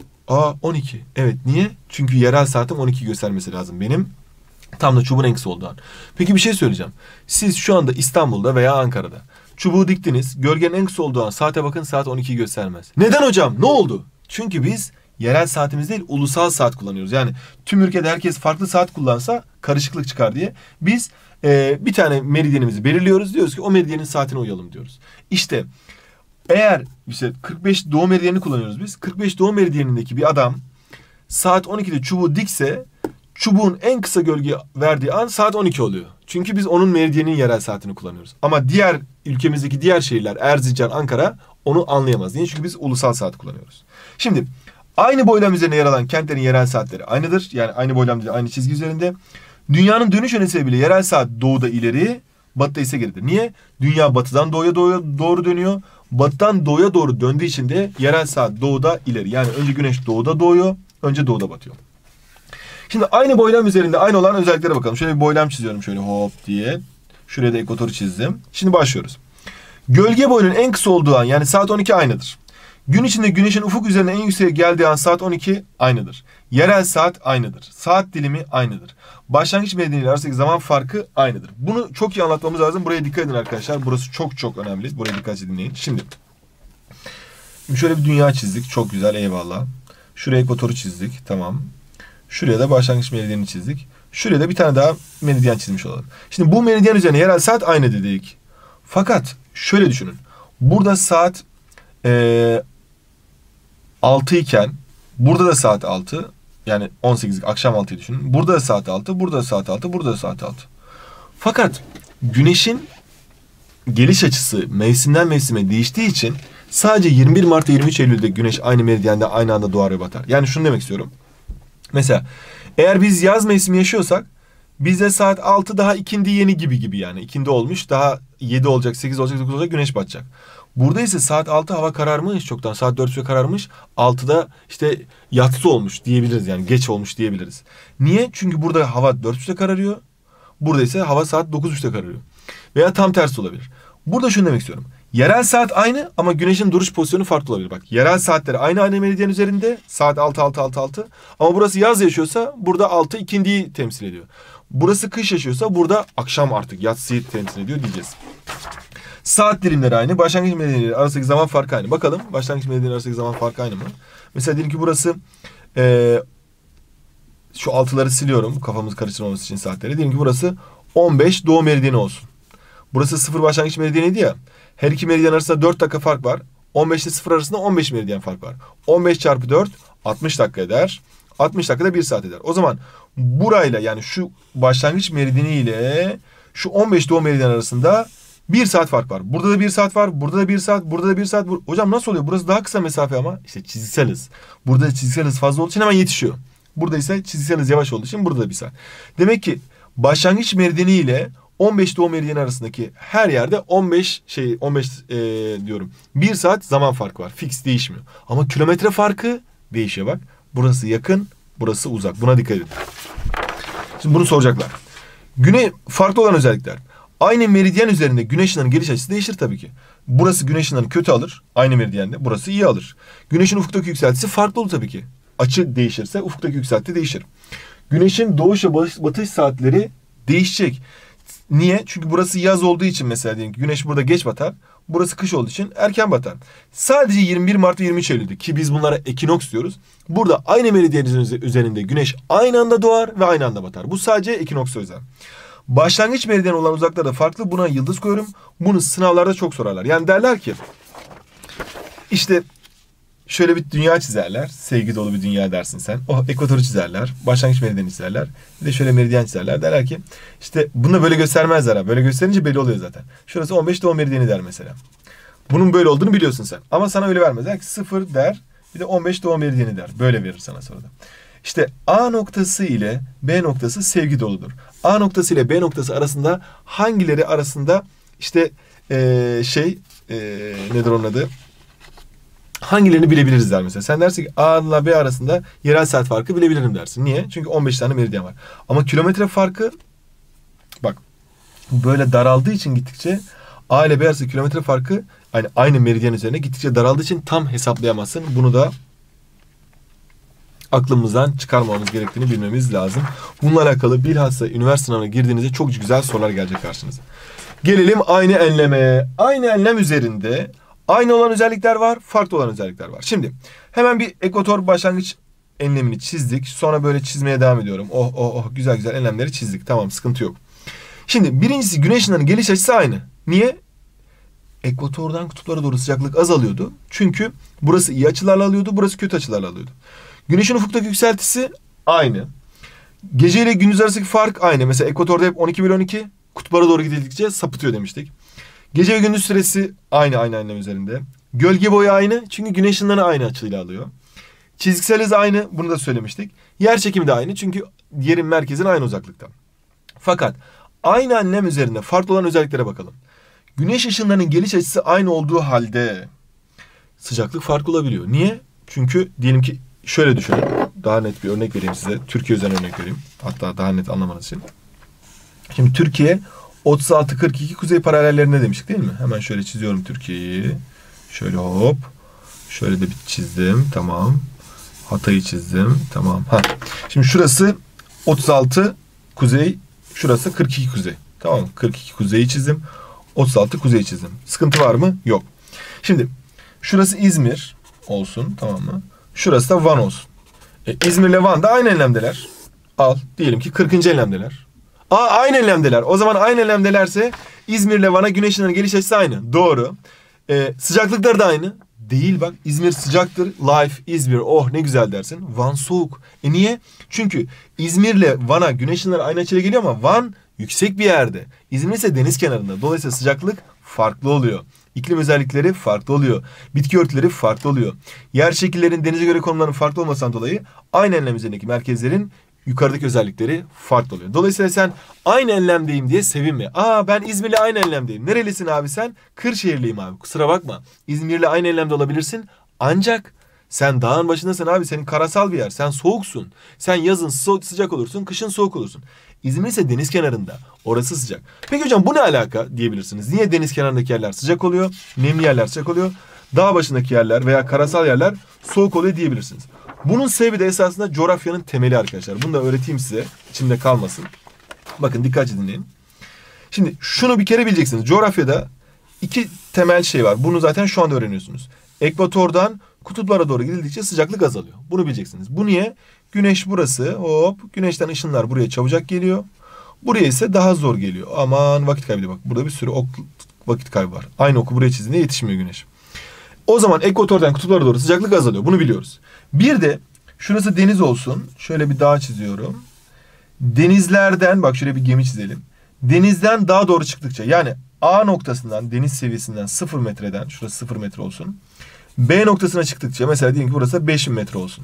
aa on iki. Evet, niye? Çünkü yerel saatim on iki göstermesi lazım benim. Tam da çubuğun en kısa olduğu an. Peki bir şey söyleyeceğim. Siz şu anda İstanbul'da veya Ankara'da çubuğu diktiniz. Gölgenin en kısa olduğu an saate bakın, saat on ikiyi göstermez. Neden hocam? Ne oldu? Çünkü biz yerel saatimiz değil, ulusal saat kullanıyoruz. Yani tüm ülkede herkes farklı saat kullansa karışıklık çıkar diye. Biz e, bir tane meridyenimizi belirliyoruz. Diyoruz ki o meridyenin saatine uyalım diyoruz. İşte eğer işte kırk beş doğu meridyenini kullanıyoruz biz. kırk beş doğu meridyenindeki bir adam saat on ikide çubuğu dikse çubuğun en kısa gölge verdiği an saat on iki oluyor. Çünkü biz onun meridyenin yerel saatini kullanıyoruz. Ama diğer ülkemizdeki diğer şehirler Erzincan, Ankara onu anlayamaz. Niye? Çünkü biz ulusal saat kullanıyoruz. Şimdi aynı boylam üzerine yer alan kentlerin yerel saatleri aynıdır. Yani aynı boylam değil, aynı çizgi üzerinde. Dünyanın dönüş yönü sebebiyle yerel saat doğuda ileri, batıda ise geridir. Niye? Dünya batıdan doğuya doğru, doğru dönüyor. Batıdan doğuya doğru döndüğü için de yerel saat doğuda ileri. Yani önce güneş doğuda doğuyor, önce doğuda batıyor. Şimdi aynı boylam üzerinde aynı olan özelliklere bakalım. Şöyle bir boylam çiziyorum şöyle hop diye. Şuraya da ekvatoru çizdim. Şimdi başlıyoruz. Gölge boyunun en kısa olduğu an yani saat on iki aynıdır. Gün içinde güneşin ufuk üzerine en yükseğe geldiği an saat on iki aynıdır. Yerel saat aynıdır. Saat dilimi aynıdır. Başlangıç meridiyeniyle arasındaki zaman farkı aynıdır. Bunu çok iyi anlatmamız lazım. Buraya dikkat edin arkadaşlar. Burası çok çok önemli. Buraya dikkatli dinleyin. Şimdi şöyle bir dünya çizdik. Çok güzel, eyvallah. Şuraya ekvatoru çizdik. Tamam. Şuraya da başlangıç meridyenini çizdik. Şuraya da bir tane daha meridyen çizmiş olalım. Şimdi bu meridyen üzerine yerel saat aynı dedik. Fakat şöyle düşünün. Burada saat ee, altı iken burada da saat altı. Yani on sekiz akşam altıyı düşünün. Burada da saat altı, burada da saat altı, burada da saat altı. Fakat güneşin geliş açısı mevsimden mevsime değiştiği için sadece yirmi bir Mart ve yirmi üç Eylül'de güneş aynı meridyende aynı anda doğar ve batar. Yani şunu demek istiyorum. Mesela eğer biz yaz mevsimi yaşıyorsak bizde saat altı daha ikindi yeni gibi gibi yani. İkindi olmuş, daha yedi olacak, sekiz olacak, dokuz olacak, güneş batacak. Burada ise saat altı hava kararmış çoktan. Saat dört buçukta kararmış. altıda işte yatsı olmuş diyebiliriz yani. Geç olmuş diyebiliriz. Niye? Çünkü burada hava dört buçukta kararıyor. Burada ise hava saat dokuz buçukta kararıyor. Veya tam tersi olabilir. Burada şunu demek istiyorum. Yerel saat aynı ama güneşin duruş pozisyonu farklı olabilir. Bak yerel saatleri aynı aynı meridyen üzerinde. Saat altı altı altı altı. Ama burası yaz yaşıyorsa burada altı ikindiyi temsil ediyor. Burası kış yaşıyorsa burada akşam artık yatsıyı temsil ediyor diyeceğiz. Saat dilimleri aynı. Başlangıç meridyenleri arasındaki zaman farkı aynı. Bakalım başlangıç meridyenleri arasındaki zaman farkı aynı mı? Mesela diyelim ki burası e, şu altıları siliyorum kafamız karıştırmaması için saatleri. Diyelim ki burası on beş doğu meridyeni olsun. Burası sıfır başlangıç meridyeniydi ya. Her iki meridyen arasında dört dakika fark var. on beş ile sıfır arasında on beş meridyen fark var. on beş çarpı dört altmış dakika eder. altmış dakikada bir saat eder. O zaman burayla yani şu başlangıç meridyeni ile şu on beş doğu meridyen arasında bir saat fark var. Burada da bir saat var. Burada da bir saat. Burada da bir saat. Hocam nasıl oluyor? Burası daha kısa mesafe ama. İşte çizgisel hız. Burada çizgisel hız fazla olduğu için hemen yetişiyor. Burada ise çizgisel hız yavaş olduğu için burada da bir saat. Demek ki başlangıç meridyeni ile on beş doğu meridyeni arasındaki her yerde on beş şey on beş e, diyorum. bir saat zaman farkı var. Fix değişmiyor. Ama kilometre farkı değişiyor bak. Burası yakın, burası uzak. Buna dikkat edin. Şimdi bunu soracaklar. Güne farklı olan özellikler. Aynı meridyen üzerinde güneş ışınlarının geliş açısı değişir tabii ki. Burası güneş ışınlarını kötü alır. Aynı meridyende. Burası iyi alır. Güneşin ufuktaki yükseltisi farklı olur tabii ki. Açı değişirse ufuktaki yükselti değişir. Güneşin doğuş ve batış saatleri değişecek. Niye? Çünkü burası yaz olduğu için mesela diyelim ki güneş burada geç batar. Burası kış olduğu için erken batar. Sadece yirmi bir Mart ve yirmi üç Eylül'de ki biz bunlara ekinoks diyoruz. Burada aynı meridyenin üzerinde güneş aynı anda doğar ve aynı anda batar. Bu sadece ekinoksa özel. Başlangıç meridyeni olan uzaklıklar da farklı. Buna yıldız koyuyorum. Bunu sınavlarda çok sorarlar. Yani derler ki işte şöyle bir dünya çizerler. Sevgi dolu bir dünya dersin sen. O ekvatoru çizerler. Başlangıç meridyeni çizerler. Bir de şöyle meridyen çizerler. Derler ki işte bunu böyle göstermezler ha. Böyle gösterince belli oluyor zaten. Şurası on beş doğu meridyeni der mesela. Bunun böyle olduğunu biliyorsun sen. Ama sana öyle vermez. Der ki sıfır der. Bir de on beş doğu meridyeni der. Böyle verir sana sonra da. İşte A noktası ile B noktası sevgi doludur. A noktası ile B noktası arasında hangileri arasında işte ee, şey ee, nedir onun adı? Hangilerini bilebiliriz der mesela. Sen dersin ki A ile B arasında yerel saat farkı bilebilirim dersin. Niye? Çünkü on beş tane meridyen var. Ama kilometre farkı bak böyle daraldığı için gittikçe A ile B arasında kilometre farkı yani aynı meridyen üzerine gittikçe daraldığı için tam hesaplayamazsın. Bunu da aklımızdan çıkarmamamız gerektiğini bilmemiz lazım. Bununla alakalı bilhassa üniversite sınavına girdiğinizde çok güzel sorular gelecek karşınıza. Gelelim aynı enleme. Aynı enlem üzerinde aynı olan özellikler var, farklı olan özellikler var. Şimdi hemen bir ekvator başlangıç enlemini çizdik. Sonra böyle çizmeye devam ediyorum. Oh oh oh güzel güzel enlemleri çizdik. Tamam sıkıntı yok. Şimdi birincisi güneş ışınlarının geliş açısı aynı. Niye? Ekvatordan kutuplara doğru sıcaklık azalıyordu. Çünkü burası iyi açılarla alıyordu, burası kötü açılarla alıyordu. Güneşin ufuktaki yükseltisi aynı. Gece ile gündüz arasındaki fark aynı. Mesela ekvatorda hep on iki bölü on iki. Kutuplara doğru gidildikçe sapıtıyor demiştik. Gece ve gündüz süresi aynı aynı enlem üzerinde. Gölge boyu aynı. Çünkü güneş ışınlarını aynı açıyla alıyor. Çizgisel hız aynı. Bunu da söylemiştik. Yer çekimi de aynı. Çünkü yerin merkezine aynı uzaklıkta. Fakat aynı enlem üzerinde farklı olan özelliklere bakalım. Güneş ışınlarının geliş açısı aynı olduğu halde sıcaklık farklı olabiliyor. Niye? Çünkü diyelim ki şöyle düşünün. Daha net bir örnek vereyim size. Türkiye üzerinden örnek vereyim. Hatta daha net anlamanız için. Şimdi Türkiye otuz altı kırk iki kuzey paralellerinde demiştik değil mi? Hemen şöyle çiziyorum Türkiye'yi. Şöyle hop. Şöyle de bir çizdim. Tamam. Hatay'ı çizdim. Tamam. Ha. Şimdi şurası otuz altı kuzey. Şurası kırk iki kuzey. Tamam. kırk iki kuzeyi çizdim. otuz altı kuzeyi çizdim. Sıkıntı var mı? Yok. Şimdi şurası İzmir olsun. Tamam mı? Şurası da Van olsun. E, İzmir ile Van da aynı enlemdeler. Al. Diyelim ki kırkıncı enlemdeler. Aa aynı enlemdeler. O zaman aynı enlemdelerse İzmir ile Van'a güneş ışınlarının geliş açısı aynı. Doğru. E, sıcaklıkları da aynı. Değil bak. İzmir sıcaktır. Life, İzmir. Oh ne güzel dersin. Van soğuk. E niye? Çünkü İzmir ile Van'a güneş ışınları aynı açıyla geliyor ama Van yüksek bir yerde. İzmir ise deniz kenarında. Dolayısıyla sıcaklık farklı oluyor. İklim özellikleri farklı oluyor. Bitki örtüleri farklı oluyor. Yer şekillerinin denize göre konumlarının farklı olmasından dolayı aynı enlem üzerindeki merkezlerin yukarıdaki özellikleri farklı oluyor. Dolayısıyla sen aynı enlemdeyim diye sevinme. Aa ben İzmir'le aynı enlemdeyim. Nerelisin abi sen? Kırşehirliyim abi. Kusura bakma. İzmir'le aynı enlemde olabilirsin. Ancak sen dağın başındasın abi. Senin karasal bir yer. Sen soğuksun. Sen yazın so- sıcak olursun. Kışın soğuk olursun. İzmir ise deniz kenarında. Orası sıcak. Peki hocam bu ne alaka diyebilirsiniz. Niye deniz kenarındaki yerler sıcak oluyor? Nemli yerler sıcak oluyor. Dağ başındaki yerler veya karasal yerler soğuk oluyor diyebilirsiniz. Bunun sebebi de esasında coğrafyanın temeli arkadaşlar. Bunu da öğreteyim size. İçimde kalmasın. Bakın dikkatli dinleyin. Şimdi şunu bir kere bileceksiniz. Coğrafyada iki temel şey var. Bunu zaten şu anda öğreniyorsunuz. Ekvatordan kutuplara doğru gidildikçe sıcaklık azalıyor. Bunu bileceksiniz. Bu niye? Güneş burası. Hop. Güneşten ışınlar buraya çabucak geliyor. Buraya ise daha zor geliyor. Aman vakit kaybediyor. Bak burada bir sürü ok, vakit kaybı var. Aynı oku buraya çizdiğinde yetişmiyor güneş. O zaman ekvatordan kutuplara doğru sıcaklık azalıyor. Bunu biliyoruz. Bir de şurası deniz olsun. Şöyle bir dağ çiziyorum. Denizlerden, bak şöyle bir gemi çizelim. Denizden dağa doğru çıktıkça, yani A noktasından, deniz seviyesinden sıfır metreden, şurası sıfır metre olsun. B noktasına çıktıkça, mesela diyelim ki burası beş bin metre olsun.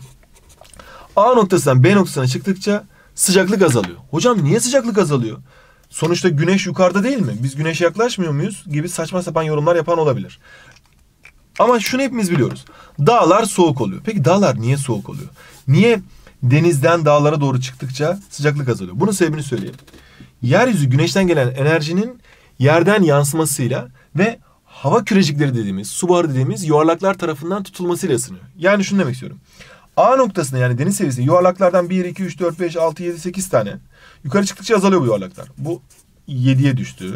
A noktasından B noktasına çıktıkça sıcaklık azalıyor. Hocam niye sıcaklık azalıyor? Sonuçta güneş yukarıda değil mi? Biz güneşe yaklaşmıyor muyuz? Gibi saçma sapan yorumlar yapan olabilir. Ama şunu hepimiz biliyoruz. Dağlar soğuk oluyor. Peki dağlar niye soğuk oluyor? Niye denizden dağlara doğru çıktıkça sıcaklık azalıyor? Bunun sebebini söyleyeyim. Yeryüzü güneşten gelen enerjinin yerden yansımasıyla ve hava kürecikleri dediğimiz, su buharı dediğimiz yuvarlaklar tarafından tutulmasıyla ısınıyor. Yani şunu demek istiyorum. A noktasında, yani deniz seviyesinde yuvarlaklardan bir, iki, üç, dört, beş, altı, yedi, sekiz tane. Yukarı çıktıkça azalıyor bu yuvarlaklar. Bu yediye düştü.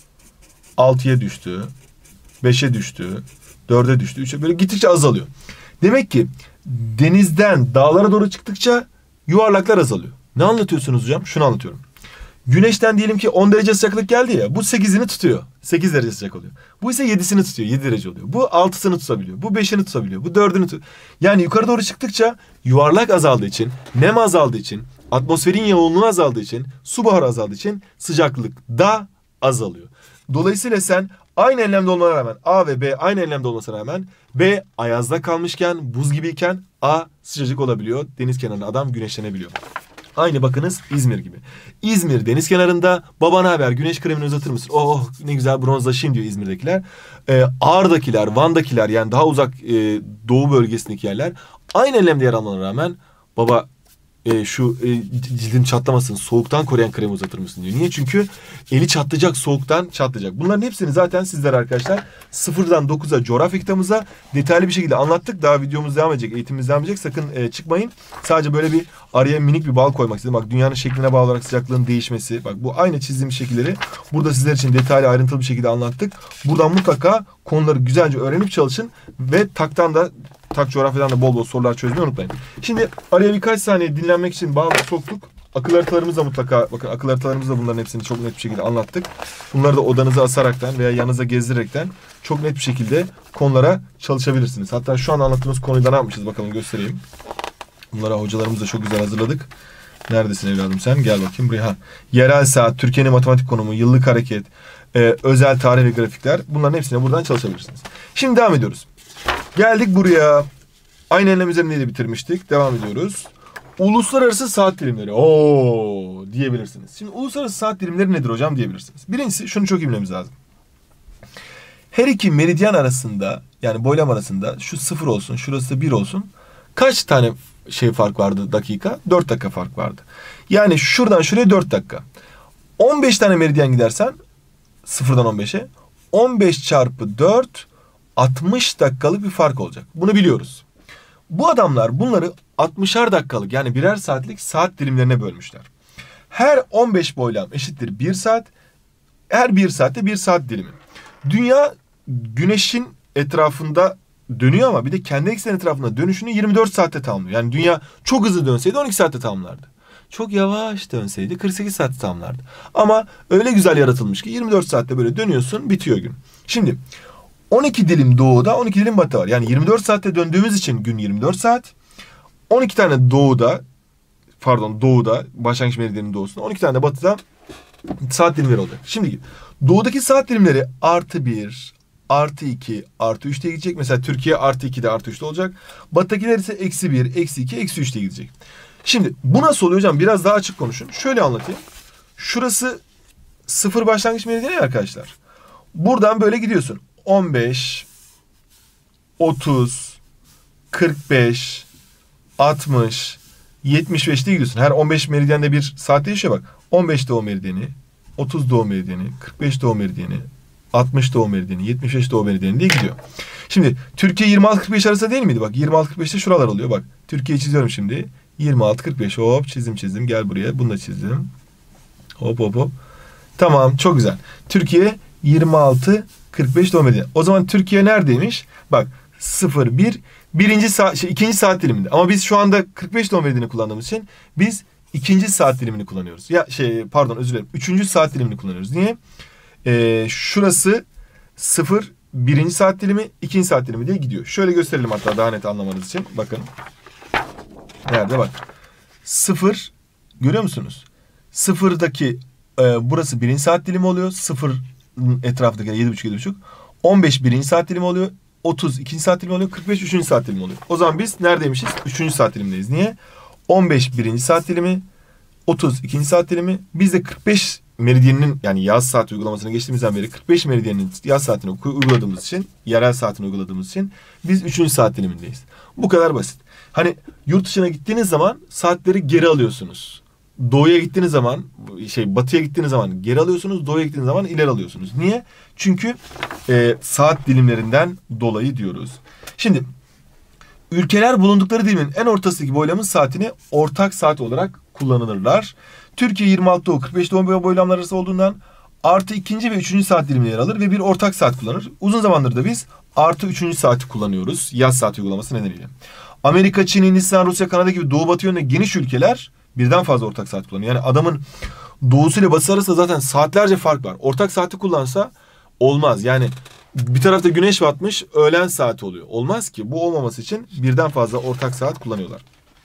altıya düştü. beşe düştü. dörde düştü. üçe böyle gittikçe azalıyor. Demek ki denizden dağlara doğru çıktıkça yuvarlaklar azalıyor. Ne anlatıyorsunuz hocam? Şunu anlatıyorum. Güneşten diyelim ki on derece sıcaklık geldi ya. Bu sekizini tutuyor. sekiz derece sıcak oluyor. Bu ise yedisini tutuyor. yedi derece oluyor. Bu altısını tutabiliyor. Bu beşini tutabiliyor. Bu dördünü tutuyor. Yani yukarı doğru çıktıkça yuvarlak azaldığı için, nem azaldığı için, atmosferin yoğunluğu azaldığı için, su buharı azaldığı için sıcaklık da azalıyor. Dolayısıyla sen aynı enlemde olmana rağmen, A ve B aynı enlemde olmasına rağmen B ayazda kalmışken, buz gibiyken A sıcacık olabiliyor. Deniz kenarında adam güneşlenebiliyor. Aynı bakınız İzmir gibi. İzmir deniz kenarında, babana haber güneş kremini uzatır mısın? Oh ne güzel bronzlaşayım diyor İzmir'dekiler. Ee, Ağrı'dakiler, Van'dakiler, yani daha uzak e, doğu bölgesindeki yerler aynı enlemde yer almalarına rağmen baba e, şu e, cildin çatlamasın, soğuktan koruyan kremi uzatır mısın diyor. Niye? Çünkü eli çatlayacak, soğuktan çatlayacak. Bunların hepsini zaten sizler arkadaşlar sıfırdan dokuza coğrafya kitabımıza detaylı bir şekilde anlattık. Daha videomuz devam edecek, eğitimimiz devam edecek. Sakın e, çıkmayın. Sadece böyle bir araya minik bir bal koymak istedim. Bak dünyanın şekline bağlı olarak sıcaklığın değişmesi. Bak bu aynı çizdiğim şekilleri burada sizler için detaylı, ayrıntılı bir şekilde anlattık. Buradan mutlaka konuları güzelce öğrenip çalışın ve taktan da Tak coğrafyadan da bol bol sorular çözmeyi unutmayın. Şimdi araya birkaç saniye dinlenmek için bağlı soktuk. Akıl haritalarımızda mutlaka, bakın akıl haritalarımızda bunların hepsini çok net bir şekilde anlattık. Bunları da odanıza asaraktan veya yanınıza gezdirerekten çok net bir şekilde konulara çalışabilirsiniz. Hatta şu an anlattığımız konuyu da ne yapmışız bakalım göstereyim. Bunlara hocalarımız da çok güzel hazırladık. Neredesin evladım sen? Gel bakayım buraya. Ha. Yerel saat, Türkiye'nin matematik konumu, yıllık hareket, e, özel tarih ve grafikler. Bunların hepsine buradan çalışabilirsiniz. Şimdi devam ediyoruz. Geldik buraya. Aynı enlem üzerinde de bitirmiştik. Devam ediyoruz. Uluslararası saat dilimleri. Oo diyebilirsiniz. Şimdi uluslararası saat dilimleri nedir hocam diyebilirsiniz. Birincisi şunu çok iyi bilmemiz lazım. Her iki meridyen arasında, yani boylam arasında şu sıfır olsun, şurası da bir olsun. Kaç tane şey fark vardı dakika? dört dakika fark vardı. Yani şuradan şuraya dört dakika. on beş tane meridyen gidersen sıfırdan on beşe on beş çarpı dört altmış dakikalık bir fark olacak. Bunu biliyoruz. Bu adamlar bunları altmışar dakikalık, yani birer saatlik saat dilimlerine bölmüşler. Her on beş boylam eşittir bir saat. Her bir saatte bir saat dilimi. Dünya güneşin etrafında dönüyor ama bir de kendi ekseni etrafında dönüşünü yirmi dört saatte tamamlıyor. Yani dünya çok hızlı dönseydi on iki saatte tamamlardı. Çok yavaş dönseydi kırk sekiz saatte tamamlardı. Ama öyle güzel yaratılmış ki yirmi dört saatte böyle dönüyorsun, bitiyor gün. Şimdi on iki dilim doğuda, on iki dilim batıda var. Yani yirmi dört saatte döndüğümüz için gün yirmi dört saat. on iki tane doğuda, pardon doğuda, başlangıç meridyenin doğusunda, on iki tane de batıda saat dilimleri olacak. Şimdi doğudaki saat dilimleri artı bir, artı iki, artı üç diye gidecek. Mesela Türkiye artı ikide, artı üçte olacak. Batıdakiler ise eksi bir, eksi iki, eksi üç diye gidecek. Şimdi bu nasıl oluyor hocam? Biraz daha açık konuşun. Şöyle anlatayım. Şurası sıfır başlangıç meridyeni arkadaşlar. Buradan böyle gidiyorsun. on beş, otuz, kırk beş, altmış, yetmiş beş diye gidiyorsun. Her on beş meridyende bir saat değişiyor bak. on beş doğu meridyeni, otuz doğu meridyeni, kırk beş doğu meridyeni, altmış doğu meridyeni, yetmiş beş doğu meridyeni diye gidiyor. Şimdi Türkiye yirmi altı kırk beş arasında değil miydi? Bak yirmi altı kırk beşte şuralar oluyor bak. Türkiye'yi çiziyorum şimdi. yirmi altı kırk beş hop çizdim çizdim gel buraya. Bunu da çizdim. Hop hop hop. Tamam çok güzel. Türkiye yirmi altı kırk beş doğu meridyeni. O zaman Türkiye neredeymiş? Bak sıfır bir birinci saat şey, ikinci saat diliminde. Ama biz şu anda kırk beş doğu meridyeni kullandığımız için biz ikinci saat dilimini kullanıyoruz. Ya şey pardon özür dilerim. Üçüncü saat dilimini kullanıyoruz. Niye? Ee, şurası sıfır birinci saat dilimi, ikinci saat dilimi diye gidiyor. Şöyle gösterelim hatta daha net anlamanız için. Bakın. Nerede bak. Sıfır. Görüyor musunuz? Sıfırdaki e, burası birinci saat dilimi oluyor. Sıfır etrafındaki yedi buçuk yedi buçuk. on beş birinci saat dilimi oluyor. otuz ikinci saat dilimi oluyor. kırk beş üçüncü saat dilimi oluyor. O zaman biz neredeymişiz? üçüncü saat dilimindeyiz. Niye? on beş birinci saat dilimi, otuz ikinci saat dilimi. Biz de kırk beş meridyeninin yani yaz saati uygulamasına geçtiğimizden beri kırk beş meridyeninin yaz saatini uyguladığımız için, yerel saatini uyguladığımız için biz üçüncü saat dilimindeyiz. Bu kadar basit. Hani yurt dışına gittiğiniz zaman saatleri geri alıyorsunuz. Doğuya gittiğiniz zaman, şey batıya gittiğiniz zaman geri alıyorsunuz, doğuya gittiğiniz zaman ileri alıyorsunuz. Niye? Çünkü e, saat dilimlerinden dolayı diyoruz. Şimdi ülkeler bulundukları dilimin en ortasındaki boylamın saatini ortak saat olarak kullanılırlar. Türkiye yirmi altı doğu kırk beş doğu boylamlar arası olduğundan artı ikinci ve üçüncü saat dilimleri yer alır ve bir ortak saat kullanır. Uzun zamandır da biz artı üçüncü saati kullanıyoruz yaz saati uygulaması nedeniyle. Amerika, Çin, Hindistan, Rusya, Kanada gibi doğu batı yönünde geniş ülkeler birden fazla ortak saat kullanıyor. Yani adamın doğusuyla batısı arasında zaten saatlerce fark var. Ortak saati kullansa olmaz. Yani bir tarafta güneş batmış, öğlen saati oluyor. Olmaz ki. Bu olmaması için birden fazla ortak saat kullanıyorlar.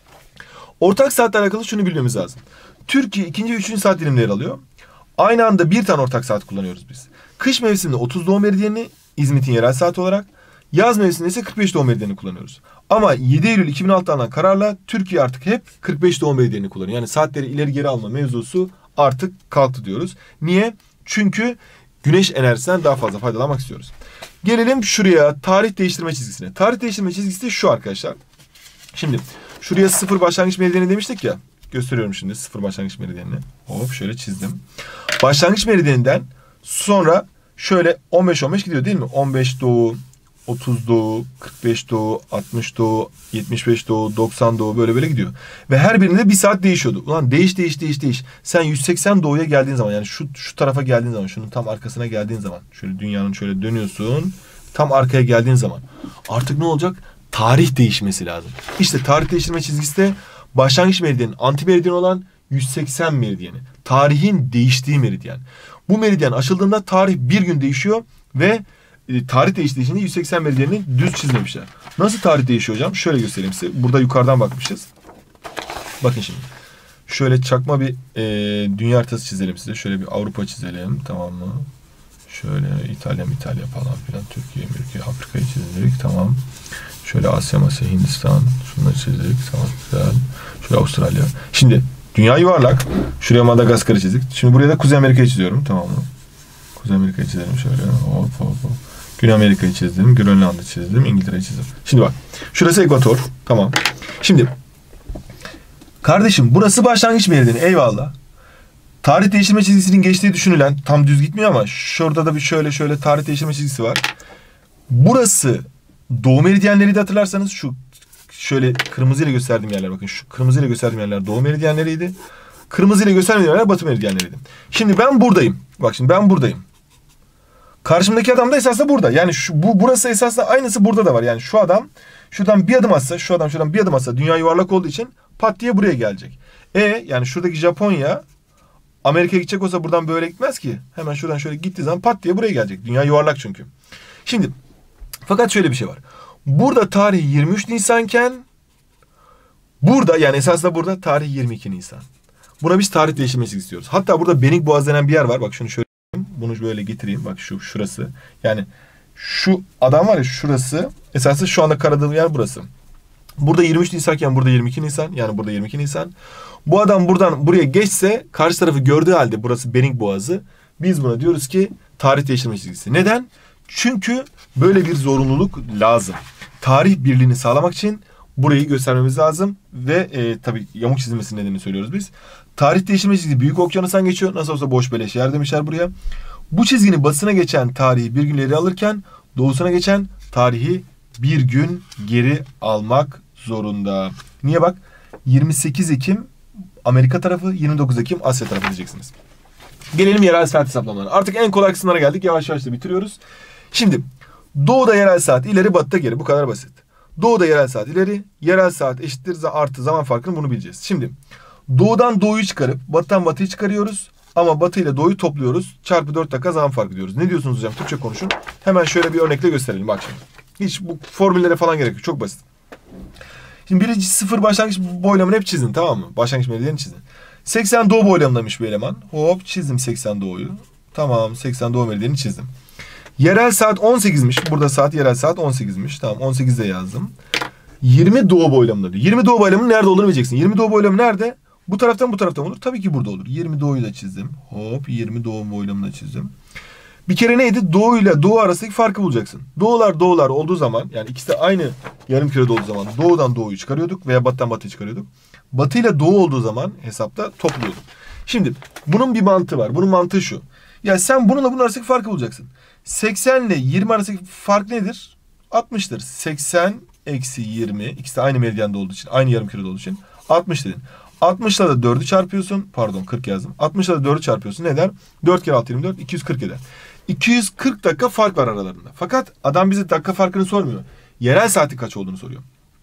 Ortak saatle alakalı şunu bilmemiz lazım. Türkiye ikinci ve üçüncü saat dilimleri alıyor. Aynı anda bir tane ortak saat kullanıyoruz biz. Kış mevsiminde otuz doğu meridyenini İzmit'in yerel saati olarak, yaz mevsiminde ise kırk beş doğu meridyenini kullanıyoruz. Ama yedi Eylül iki bin altı alınan kararla Türkiye artık hep kırk beş doğu meridyenini kullanıyor. Yani saatleri ileri geri alma mevzusu artık kalktı diyoruz. Niye? Çünkü güneş enerjisinden daha fazla faydalanmak istiyoruz. Gelelim şuraya, tarih değiştirme çizgisine. Tarih değiştirme çizgisi de şu arkadaşlar. Şimdi şuraya sıfır başlangıç meridyeni demiştik ya. Gösteriyorum şimdi sıfır başlangıç meridyenini. Hop şöyle çizdim. Başlangıç meridyeninden sonra şöyle on beş on beş gidiyor değil mi? on beş doğu, otuz doğu, kırk beş doğu, altmış doğu, yetmiş beş doğu, doksan doğu böyle böyle gidiyor. Ve her birinde bir saat değişiyordu. Ulan değiş değiş değiş değiş. Sen yüz seksen doğuya geldiğin zaman yani şu şu tarafa geldiğin zaman, şunun tam arkasına geldiğin zaman, şöyle dünyanın şöyle dönüyorsun. Tam arkaya geldiğin zaman artık ne olacak? Tarih değişmesi lazım. İşte tarih değiştirme çizgisi de başlangıç meridyenin anti meridyen olan yüz seksen meridyeni. Tarihin değiştiği meridyen. Bu meridyen aşıldığında tarih bir gün değişiyor ve e, tarih değiştiği için yüz seksen meridyenini düz çizmemişler. Nasıl tarih değişiyor hocam? Şöyle göstereyim size. Burada yukarıdan bakmışız. Bakın şimdi. Şöyle çakma bir e, dünya haritası çizelim size. Şöyle bir Avrupa çizelim. Tamam mı? Şöyle İtalya, İtalya falan filan. Türkiye, Türkiye, Afrika'yı çizdik. Tamam. Şöyle Asya, Asya, Hindistan. Şunları çizdik. Tamam, güzel. Şöyle Avustralya. Şimdi dünya yuvarlak. Şuraya Madagaskar'ı çizdik. Şimdi buraya da Kuzey Amerika'yı çiziyorum. Tamam mı? Kuzey Amerika'yı çizelim şöyle. Hop hop hop. Güney Amerika'yı çizdim. Grönland'ı çizdim. İngiltere'yi çizdim. Şimdi bak. Şurası ekvator. Tamam. Şimdi kardeşim burası başlangıç meridyeni. Eyvallah. Tarih değiştirme çizgisinin geçtiği düşünülen tam düz gitmiyor ama şurada da bir şöyle şöyle tarih değiştirme çizgisi var. Burası doğu meridyenleri de hatırlarsanız şu şöyle kırmızıyla gösterdiğim yerler bakın şu kırmızıyla gösterdiğim yerler doğu meridyenleriydi. Kırmızıyla gösterdiğim yerler batı meridyenleriydi. Şimdi ben buradayım. Bak şimdi ben buradayım. Karşımdaki adam da esasında burada. Yani şu bu burası esasında aynısı burada da var. Yani şu adam şuradan bir adım atsa, şu adam şuradan bir adım atsa dünya yuvarlak olduğu için pat diye buraya gelecek. E yani şuradaki Japonya Amerika'ya gidecek olsa buradan böyle gitmez ki. Hemen şuradan şöyle gittiği zaman pat diye buraya gelecek. Dünya yuvarlak çünkü. Şimdi fakat şöyle bir şey var. Burada tarih yirmi üç Nisanken burada yani esasında burada tarih yirmi iki Nisan. Buna biz tarih değiştirmesi istiyoruz. Hatta burada Bening Boğaz denen bir yer var. Bak şunu şöyle bunu böyle getireyim. Bak şu şurası. Yani şu adam var ya şurası. Esasında şu anda karadığım yer burası. Burada yirmi üç Nisanken burada yirmi iki Nisan. Yani burada yirmi iki Nisan. Bu adam buradan buraya geçse karşı tarafı gördüğü halde burası Bening Boğazı. Biz buna diyoruz ki tarih değiştirme çizgisi. Neden? Çünkü böyle bir zorunluluk lazım. Tarih birliğini sağlamak için burayı göstermemiz lazım. Ve e, tabii yamuk çizilmesi nedenini söylüyoruz biz. Tarih değiştirme çizgisi Büyük Okyanus'tan geçiyor. Nasıl olsa boş beleş yer demişler buraya. Bu çizginin batısına geçen tarihi bir gün ileri alırken doğusuna geçen tarihi bir gün geri almak zorunda. Niye bak? yirmi sekiz Ekim Amerika tarafı, yirmi dokuz Ekim Asya tarafı diyeceksiniz. Gelelim yerel saat hesaplamalarına. Artık en kolay kısımlara geldik. Yavaş yavaş da bitiriyoruz. Şimdi doğuda yerel saat ileri, batıda geri. Bu kadar basit. Doğuda yerel saat ileri, yerel saat eşittir artı zaman farkını bunu bileceğiz. Şimdi doğudan doğuyu çıkarıp batıdan batıyı çıkarıyoruz. Ama batı ile doğuyu topluyoruz. Çarpı dört dakika zaman farkı diyoruz. Ne diyorsunuz hocam? Türkçe konuşun. Hemen şöyle bir örnekle gösterelim. Bak şimdi. Hiç bu formüllere falan gerek yok. Çok basit. Şimdi birinci sıfır başlangıç boylamını hep çizin, tamam mı? Başlangıç meridyenini çizin. seksen doğu boylamındaymış bu eleman. Hop çizdim seksen doğuyu. Tamam, seksen doğu meridyenini çizdim. Yerel saat on sekizmiş. Burada saat yerel saat on sekizmiş. Tamam, on sekizde yazdım. yirmi doğu boylamında diyor. yirmi doğu boylamının nerede olduğunu bileceksin. yirmi doğu boylamı nerede? Bu taraftan bu taraftan olur. Tabii ki burada olur. yirmi doğuyu da çizdim. Hop yirmi doğu boylamını da çizdim. Bir kere neydi? Doğu ile doğu arasındaki farkı bulacaksın. Doğular doğular olduğu zaman, yani ikisi de aynı yarım kürede olduğu zaman doğudan doğuyu çıkarıyorduk veya batıdan batıyı çıkarıyorduk. Batı ile doğu olduğu zaman hesapta topluyorduk. Şimdi bunun bir mantığı var. Bunun mantığı şu. Ya sen bununla bunun arasındaki farkı bulacaksın. seksen ile yirmi arasındaki fark nedir? altmıştır. seksen eksi yirmi. İkisi de aynı meridyanda olduğu için, aynı yarım kürede olduğu için altmış dedin. altmışla da dördü çarpıyorsun. Pardon kırk yazdım. altmışla da dördü çarpıyorsun. Ne eder? dört kere altı yirmi dört. iki yüz kırk eder. iki yüz kırk dakika fark var aralarında. Fakat adam bize dakika farkını sormuyor. Yerel saati kaç olduğunu soruyor.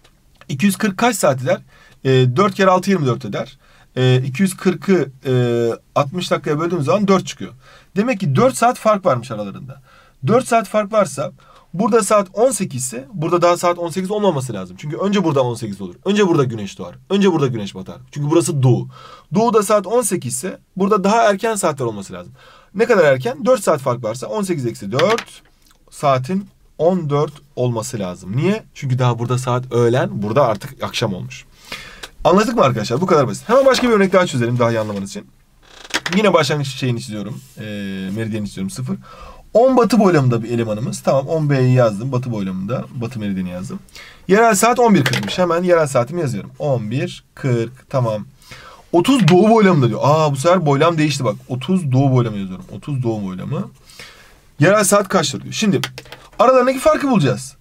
iki yüz kırk kaç saat eder? E, dört kere altı yirmi dört eder. E, iki yüz kırkı e, altmış dakikaya böldüğümüz zaman dört çıkıyor. Demek ki dört saat fark varmış aralarında. dört saat fark varsa burada saat on sekiz ise burada daha saat on sekiz olmaması lazım. Çünkü önce burada on sekiz olur. Önce burada güneş doğar. Önce burada güneş batar. Çünkü burası doğu. Doğuda saat on sekiz ise burada daha erken saatler olması lazım. Ne kadar erken? dört saat fark varsa on sekiz eksi dört saatin on dört olması lazım. Niye? Çünkü daha burada saat öğlen, burada artık akşam olmuş. Anladık mı arkadaşlar? Bu kadar basit. Hemen başka bir örnek daha çözelim daha iyi anlamanız için. Yine başlangıç şeyini çiziyorum. E, meridyeni çiziyorum sıfır. on batı boylamında bir elemanımız. Tamam on B'yi yazdım. Batı boylamında. Batı meridyeni yazdım. Yerel saat on bir kırkmış. Hemen yerel saatimi yazıyorum. on bir kırk. Tamam. otuz doğu boylamında diyor. Aa bu sefer boylam değişti bak. otuz doğu boylamı yazıyorum. otuz doğu boylamı. Yerel saat kaçtır diyor. Şimdi aralarındaki farkı bulacağız.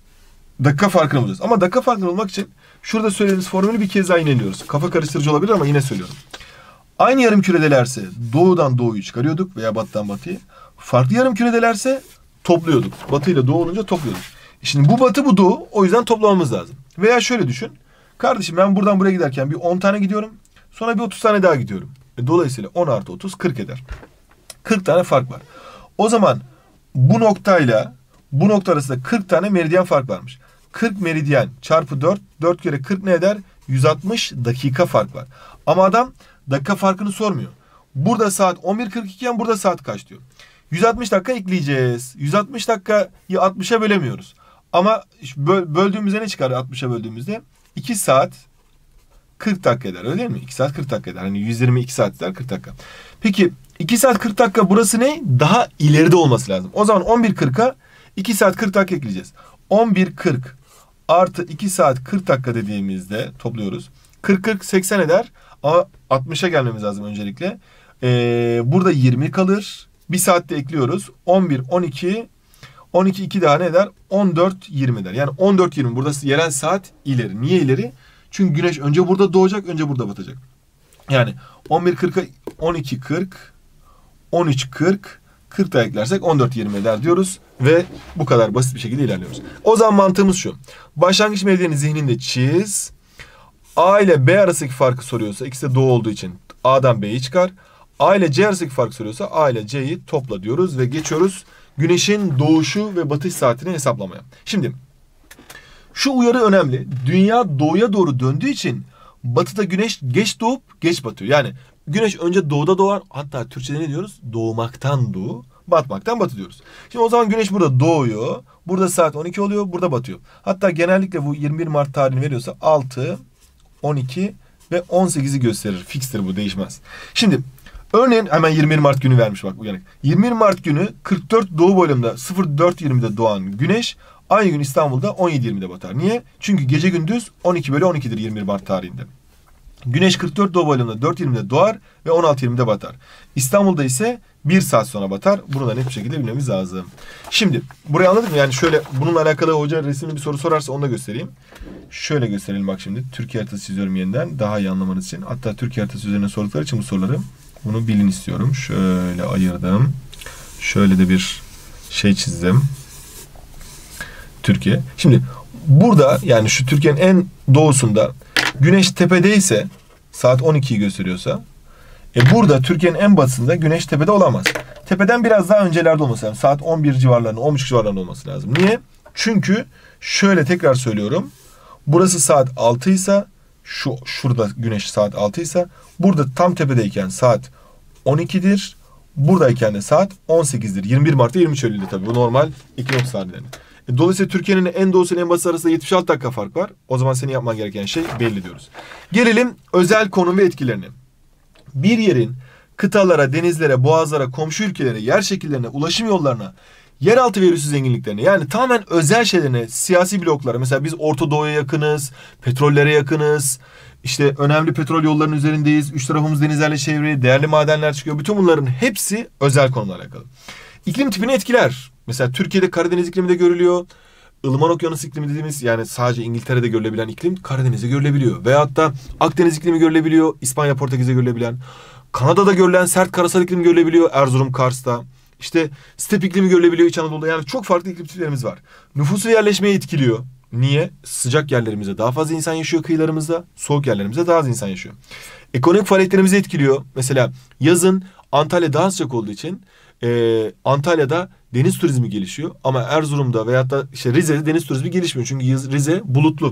Dakika farkını bulacağız. Ama dakika farkını bulmak için şurada söylediğimiz formülü bir kez daha yineliyoruz. Kafa karıştırıcı olabilir ama yine söylüyorum. Aynı yarım küredelerse doğudan doğuyu çıkarıyorduk veya batıdan batıyı. Farklı yarım küredelerse topluyorduk. Batı ile doğu olunca topluyorduk. Şimdi bu batı bu doğu, o yüzden toplamamız lazım. Veya şöyle düşün. Kardeşim ben buradan buraya giderken bir on tane gidiyorum. Sonra bir otuz tane daha gidiyorum. E, dolayısıyla on artı otuz kırk eder. kırk tane fark var. O zaman bu noktayla bu nokta arasında kırk tane meridyen fark varmış. kırk meridyen çarpı dört. dört kere kırk ne eder? yüz altmış dakika fark var. Ama adam dakika farkını sormuyor. Burada saat on bir kırk iki iken burada saat kaç diyor. yüz altmış dakika ekleyeceğiz. yüz altmış dakikayı altmışa bölemiyoruz. Ama böl böldüğümüzde ne çıkar altmışa böldüğümüzde? iki saat kırk dakika eder öyle değil mi? iki saat kırk dakika eder. Hani yüz yirmi iki saat eder kırk dakika. Peki iki saat kırk dakika burası ne? Daha ileride olması lazım. O zaman on bir kırka iki saat kırk dakika ekleyeceğiz. on bir kırk artı iki saat kırk dakika dediğimizde topluyoruz. kırk kırk seksen eder. Ama altmışa gelmemiz lazım öncelikle. Ee, burada yirmi kalır. Bir saatte ekliyoruz. on bir, on iki, on iki iki daha ne eder? on dört yirmi eder. Yani on dört yirmi burada yerel saat ileri. Niye ileri? Çünkü güneş önce burada doğacak, önce burada batacak. Yani on bir kırka on iki kırk, on üç kırk, kırk da eklersek on dört yirmi eder diyoruz. Ve bu kadar basit bir şekilde ilerliyoruz. O zaman mantığımız şu. Başlangıç meridyeni zihninde çiz. A ile B arasındaki farkı soruyorsa, ikisi de doğu olduğu için A'dan B'yi çıkar. A ile C arasındaki farkı soruyorsa A ile C'yi topla diyoruz ve geçiyoruz güneşin doğuşu ve batış saatini hesaplamaya. Şimdi şu uyarı önemli. Dünya doğuya doğru döndüğü için batıda güneş geç doğup geç batıyor. Yani güneş önce doğuda doğar. Hatta Türkçe'de ne diyoruz? Doğmaktan doğu, batmaktan batı diyoruz. Şimdi o zaman güneş burada doğuyor. Burada saat on iki oluyor, burada batıyor. Hatta genellikle bu yirmi bir Mart tarihini veriyorsa altı, on iki ve on sekizi gösterir. Fikstir bu, değişmez. Şimdi örneğin hemen yirmi bir Mart günü vermiş bak uyanık. yirmi bir Mart günü kırk dört doğu boylamında sıfır dört yirmide doğan güneş aynı gün İstanbul'da on yedi yirmide batar. Niye? Çünkü gece gündüz on iki bölü on ikidir yirmi bir Mart tarihinde. Güneş kırk dört doğu boylamında dört yirmide doğar ve on altı yirmide batar. İstanbul'da ise bir saat sonra batar. Bunu da net bir şekilde bilmemiz lazım. Şimdi burayı anladın mı? Yani şöyle bununla alakalı hoca resimli bir soru sorarsa onu da göstereyim. Şöyle gösterelim bak şimdi. Türkiye haritası çiziyorum yeniden. Daha iyi anlamanız için. Hatta Türkiye haritası üzerine sordukları için bu soruları bunu bilin istiyorum. Şöyle ayırdım. Şöyle de bir şey çizdim. Türkiye. Şimdi burada yani şu Türkiye'nin en doğusunda güneş tepedeyse saat on ikiyi gösteriyorsa E burada Türkiye'nin en batısında güneş tepede olamaz. Tepeden biraz daha öncelerde olması lazım. Saat on bir civarlarında, on buçuk civarlarında olması lazım. Niye? Çünkü şöyle tekrar söylüyorum. Burası saat altı ise, şu şurada güneş saat altı ise, burada tam tepedeyken saat on ikidir. Buradayken de saat on sekizdir. yirmi bir Mart'ta yirmi üç Eylül'de tabii. Bu normal ekinoks tarihleri. E, dolayısıyla Türkiye'nin en doğusu ile en batısı arasında yetmiş altı dakika fark var. O zaman senin yapman gereken şey belli diyoruz. Gelelim özel konum ve etkilerine. Bir yerin kıtalara, denizlere, boğazlara, komşu ülkelere, yer şekillerine, ulaşım yollarına, yeraltı ve üssü zenginliklerine, yani tamamen özel şeylerine, siyasi bloklara, mesela biz Orta Doğu'ya yakınız, petrollere yakınız, işte önemli petrol yollarının üzerindeyiz, üç tarafımız denizlerle çevrili, değerli madenler çıkıyor. Bütün bunların hepsi özel konumlarla alakalı. İklim tipini etkiler. Mesela Türkiye'de Karadeniz iklimi de görülüyor. Ilıman Okyanus iklimi dediğimiz, yani sadece İngiltere'de görülebilen iklim Karadeniz'de görülebiliyor. Veyahut da Akdeniz iklimi görülebiliyor. İspanya, Portekiz'de görülebilen. Kanada'da görülen sert karasal iklim görülebiliyor. Erzurum, Kars'ta. İşte step iklimi görülebiliyor İç Anadolu'da. Yani çok farklı iklim tiplerimiz var. Nüfusu yerleşmeyi etkiliyor. Niye? Sıcak yerlerimizde daha fazla insan yaşıyor kıyılarımızda. Soğuk yerlerimizde daha az insan yaşıyor. Ekonomik faaliyetlerimizi etkiliyor. Mesela yazın Antalya daha sıcak olduğu için e, Antalya'da deniz turizmi gelişiyor. Ama Erzurum'da veyahut da işte Rize'de deniz turizmi gelişmiyor. Çünkü Rize bulutlu.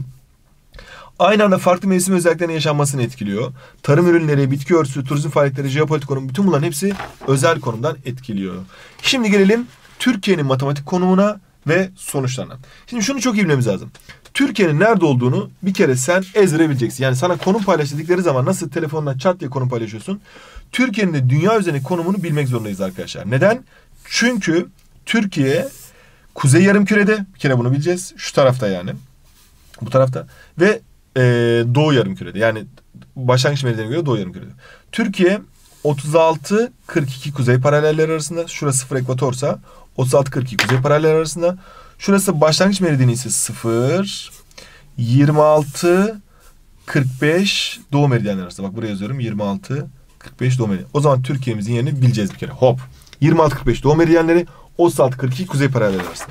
Aynı anda farklı mevsim özelliklerinin yaşanmasını etkiliyor. Tarım ürünleri, bitki örtüsü, turizm faaliyetleri, jeopolitik konum, bütün bunların hepsi özel konumdan etkiliyor. Şimdi gelelim Türkiye'nin matematik konumuna ve sonuçlarına. Şimdi şunu çok iyi bilmemiz lazım. Türkiye'nin nerede olduğunu bir kere sen ezbere bileceksin. Yani sana konum paylaştıkları zaman nasıl telefondan çat diye konum paylaşıyorsun? Türkiye'nin de dünya üzerindeki konumunu bilmek zorundayız arkadaşlar. Neden? Çünkü Türkiye kuzey yarımkürede, bir kere bunu bileceğiz. Şu tarafta yani. Bu tarafta. Ve e, doğu yarımkürede. Yani başlangıç meridyene göre doğu yarımkürede. Türkiye otuz altı kırk iki kuzey paralelleri arasında. Şurası sıfır ekvatorsa otuz altı kırk iki kuzey paralelleri arasında. Şurası başlangıç meridyeni ise sıfır yirmi altı kırk beş doğu meridyenleri arasında. Bak buraya yazıyorum. yirmi altı kırk beş doğu meridyen. O zaman Türkiye'mizin yerini bileceğiz bir kere. Hop. yirmi altı kırk beş doğu meridyenleri, otuz altı kırk iki kuzey paralelleri arasında.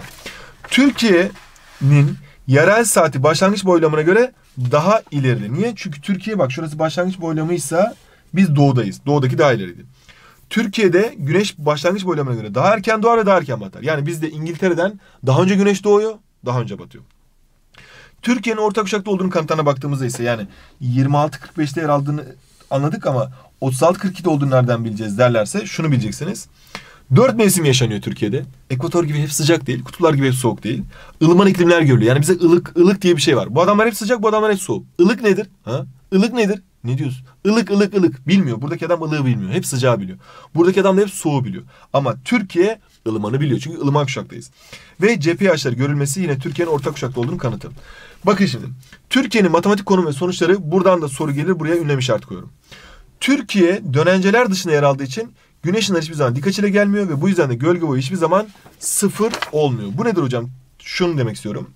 Türkiye'nin yerel saati başlangıç boylamına göre daha ileride. Niye? Çünkü Türkiye, bak şurası başlangıç boylamıysa biz doğudayız. Doğudaki daha ileriydi. Türkiye'de güneş başlangıç boylamına göre daha erken doğar ve daha erken batar. Yani bizde İngiltere'den daha önce güneş doğuyor, daha önce batıyor. Türkiye'nin orta kuşakta olduğunu kanıtlarına baktığımızda ise, yani yirmi altı kırk beşte yer aldığını anladık ama otuz altı kırk ikide olduğunu nereden bileceğiz derlerse şunu bileceksiniz. Dört mevsim yaşanıyor Türkiye'de. Ekvator gibi hep sıcak değil, kutuplar gibi hep soğuk değil. Ilıman iklimler görülüyor. Yani bize ılık, ılık diye bir şey var. Bu adamlar hep sıcak, bu adamlar hep soğuk. Ilık nedir? Ha? Ilık nedir? Ne diyorsun? Ilık, ılık, ılık. Bilmiyor. Buradaki adam ılığı bilmiyor. Hep sıcağı biliyor. Buradaki adam da hep soğuğu biliyor. Ama Türkiye ılımanı biliyor. Çünkü ılıman kuşaktayız. Ve cephe yağışları görülmesi yine Türkiye'nin orta kuşakta olduğunu kanıtı. Bakın şimdi. Türkiye'nin matematik konumu ve sonuçları, buradan da soru gelir. Buraya ünlem işareti koyuyorum. Türkiye dönenceler dışında yer aldığı için güneş ışınları hiçbir zaman dik açıyla gelmiyor ve bu yüzden de gölge boyu hiçbir zaman sıfır olmuyor. Bu nedir hocam? Şunu demek istiyorum.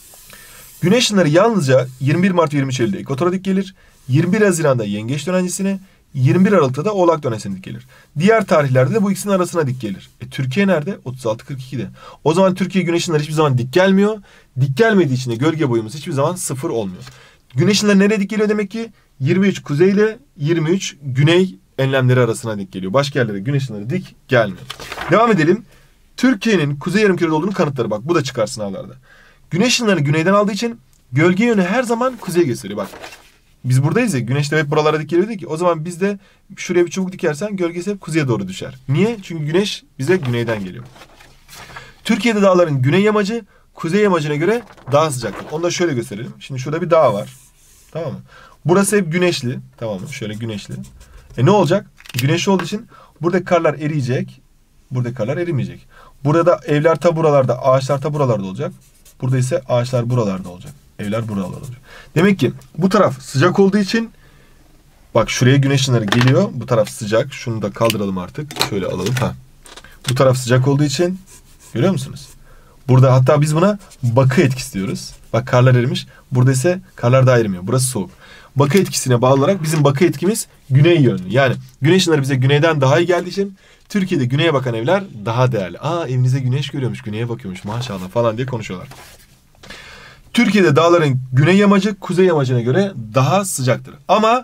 Güneş ışınları yalnızca yirmi bir Mart yirmi üç Eylül'de ekvatora dik gelir. yirmi bir Haziran'da yengeç dönencesine, yirmi bir Aralık'ta da oğlak dönencesine dik gelir. Diğer tarihlerde de bu ikisinin arasına dik gelir. E, Türkiye nerede? otuz altı kırk ikide. O zaman Türkiye güneş ışınları hiçbir zaman dik gelmiyor. Dik gelmediği için de gölge boyumuz hiçbir zaman sıfır olmuyor. Güneş ışınları nereye dik geliyor demek ki? yirmi üç kuzey ile yirmi üç güney enlemleri arasına dik geliyor. Başka yerlere güneş ışınları dik gelmiyor. Devam edelim. Türkiye'nin kuzey yarımkürede olduğunu kanıtları, bak bu da çıkar sınavlarda. Güneş ışınlarını güneyden aldığı için gölge yönü her zaman kuzeye gösteriyor. Bak biz buradayız ya, güneş de hep buralara dik geliyor ki, o zaman biz de şuraya bir çubuk dikersen gölgesi hep kuzeye doğru düşer. Niye? Çünkü güneş bize güneyden geliyor. Türkiye'de dağların güney yamacı kuzey yamacına göre daha sıcaktır. Onu da şöyle gösterelim. Şimdi şurada bir dağ var. Tamam mı? Burası hep güneşli. Tamam mı? Şöyle güneşli. E ne olacak? Güneşli olduğu için buradaki karlar eriyecek. Buradaki karlar erimeyecek. Burada evler ta buralarda, ağaçlar ta buralarda olacak. Burada ise ağaçlar buralarda olacak. Evler buralarda olacak. Demek ki bu taraf sıcak olduğu için, bak şuraya güneş ışınları geliyor. Bu taraf sıcak. Şunu da kaldıralım artık. Şöyle alalım. Ha. Bu taraf sıcak olduğu için, görüyor musunuz? Burada hatta biz buna bakı etkisi diyoruz. Bak karlar erimiş. Burada ise karlar daha erimiyor. Burası soğuk. Bakı etkisine bağlı olarak bizim bakı etkimiz güney yönlü. Yani güneş ışınları bize güneyden daha iyi geldiği için Türkiye'de güneye bakan evler daha değerli. Aa, evinize güneş görüyormuş, güneye bakıyormuş maşallah falan diye konuşuyorlar. Türkiye'de dağların güney yamacı kuzey yamacına göre daha sıcaktır. Ama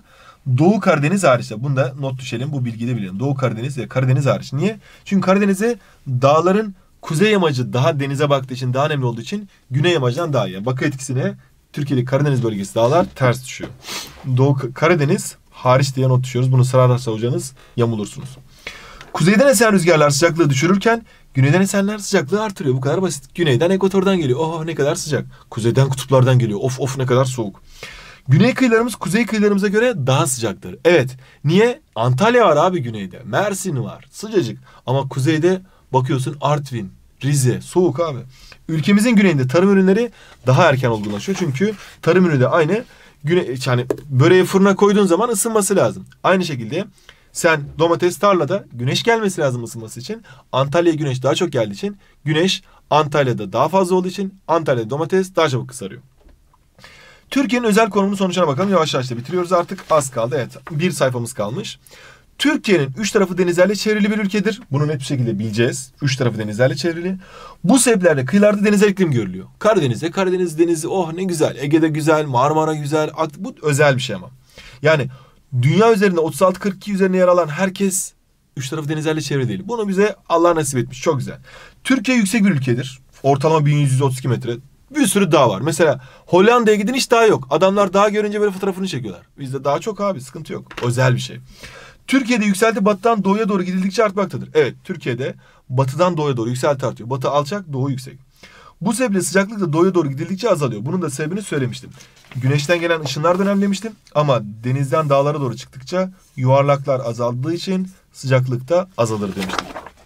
Doğu Karadeniz hariç. Bunda not düşelim, bu bilgiyi de bilelim. Doğu Karadeniz ve Karadeniz hariç. Niye? Çünkü Karadeniz'e dağların kuzey yamacı daha denize baktığı için, daha nemli olduğu için güney yamacından daha iyi. Bakı etkisine Türkiye'deki Karadeniz bölgesi dağlar ters düşüyor. Doğu Karadeniz hariç diye not düşüyoruz. Bunu sırarlarsa hocanız yamulursunuz. Kuzeyden esen rüzgarlar sıcaklığı düşürürken güneyden esenler sıcaklığı artırıyor. Bu kadar basit. Güneyden ekvatordan geliyor. Oh ne kadar sıcak. Kuzeyden kutuplardan geliyor. Of of ne kadar soğuk. Güney kıyılarımız kuzey kıyılarımıza göre daha sıcaktır. Evet. Niye? Antalya var abi güneyde. Mersin var. Sıcacık. Ama kuzeyde bakıyorsun Artvin, Rize. Soğuk abi. Ülkemizin güneyinde tarım ürünleri daha erken olgunlaşıyor. Çünkü tarım ürünü de aynı. Güne, yani böreği fırına koyduğun zaman ısınması lazım. Aynı şekilde sen domates tarlada güneş gelmesi lazım ısınması için. Antalya'ya güneş daha çok geldiği için güneş Antalya'da daha fazla olduğu için Antalya'da domates daha çabuk kızarıyor. Türkiye'nin özel konumunun sonuçlarına bakalım. Yavaş yavaş da bitiriyoruz artık. Az kaldı. Evet. Bir sayfamız kalmış. Türkiye'nin üç tarafı denizlerle çevrili bir ülkedir. Bunu net bir şekilde bileceğiz. Üç tarafı denizlerle çevrili. Bu sebeplerle kıyılarda denizel iklim görülüyor. Karadeniz'de Karadeniz denizi oh ne güzel. Ege'de güzel. Marmara güzel. Bu özel bir şey ama. Yani dünya üzerinde otuz altı kırk iki üzerine yer alan herkes üç tarafı denizlerle çevrili değil. Bunu bize Allah nasip etmiş. Çok güzel. Türkiye yüksek bir ülkedir. Ortalama bin yüz otuz iki metre. Bir sürü dağ var. Mesela Hollanda'ya gidin hiç dağ yok. Adamlar dağ görünce böyle fotoğrafını çekiyorlar. Bizde dağ çok abi, sıkıntı yok. Özel bir şey. Türkiye'de yükselti batıdan doğuya doğru gidildikçe artmaktadır. Evet, Türkiye'de batıdan doğuya doğru yükselti artıyor. Batı alçak, doğu yüksek. Bu sebeple sıcaklık da doğuya doğru gidildikçe azalıyor. Bunun da sebebini söylemiştim. Güneşten gelen ışınlar da önemli demiştim. Ama denizden dağlara doğru çıktıkça yuvarlaklar azaldığı için sıcaklık da azalır demiştim.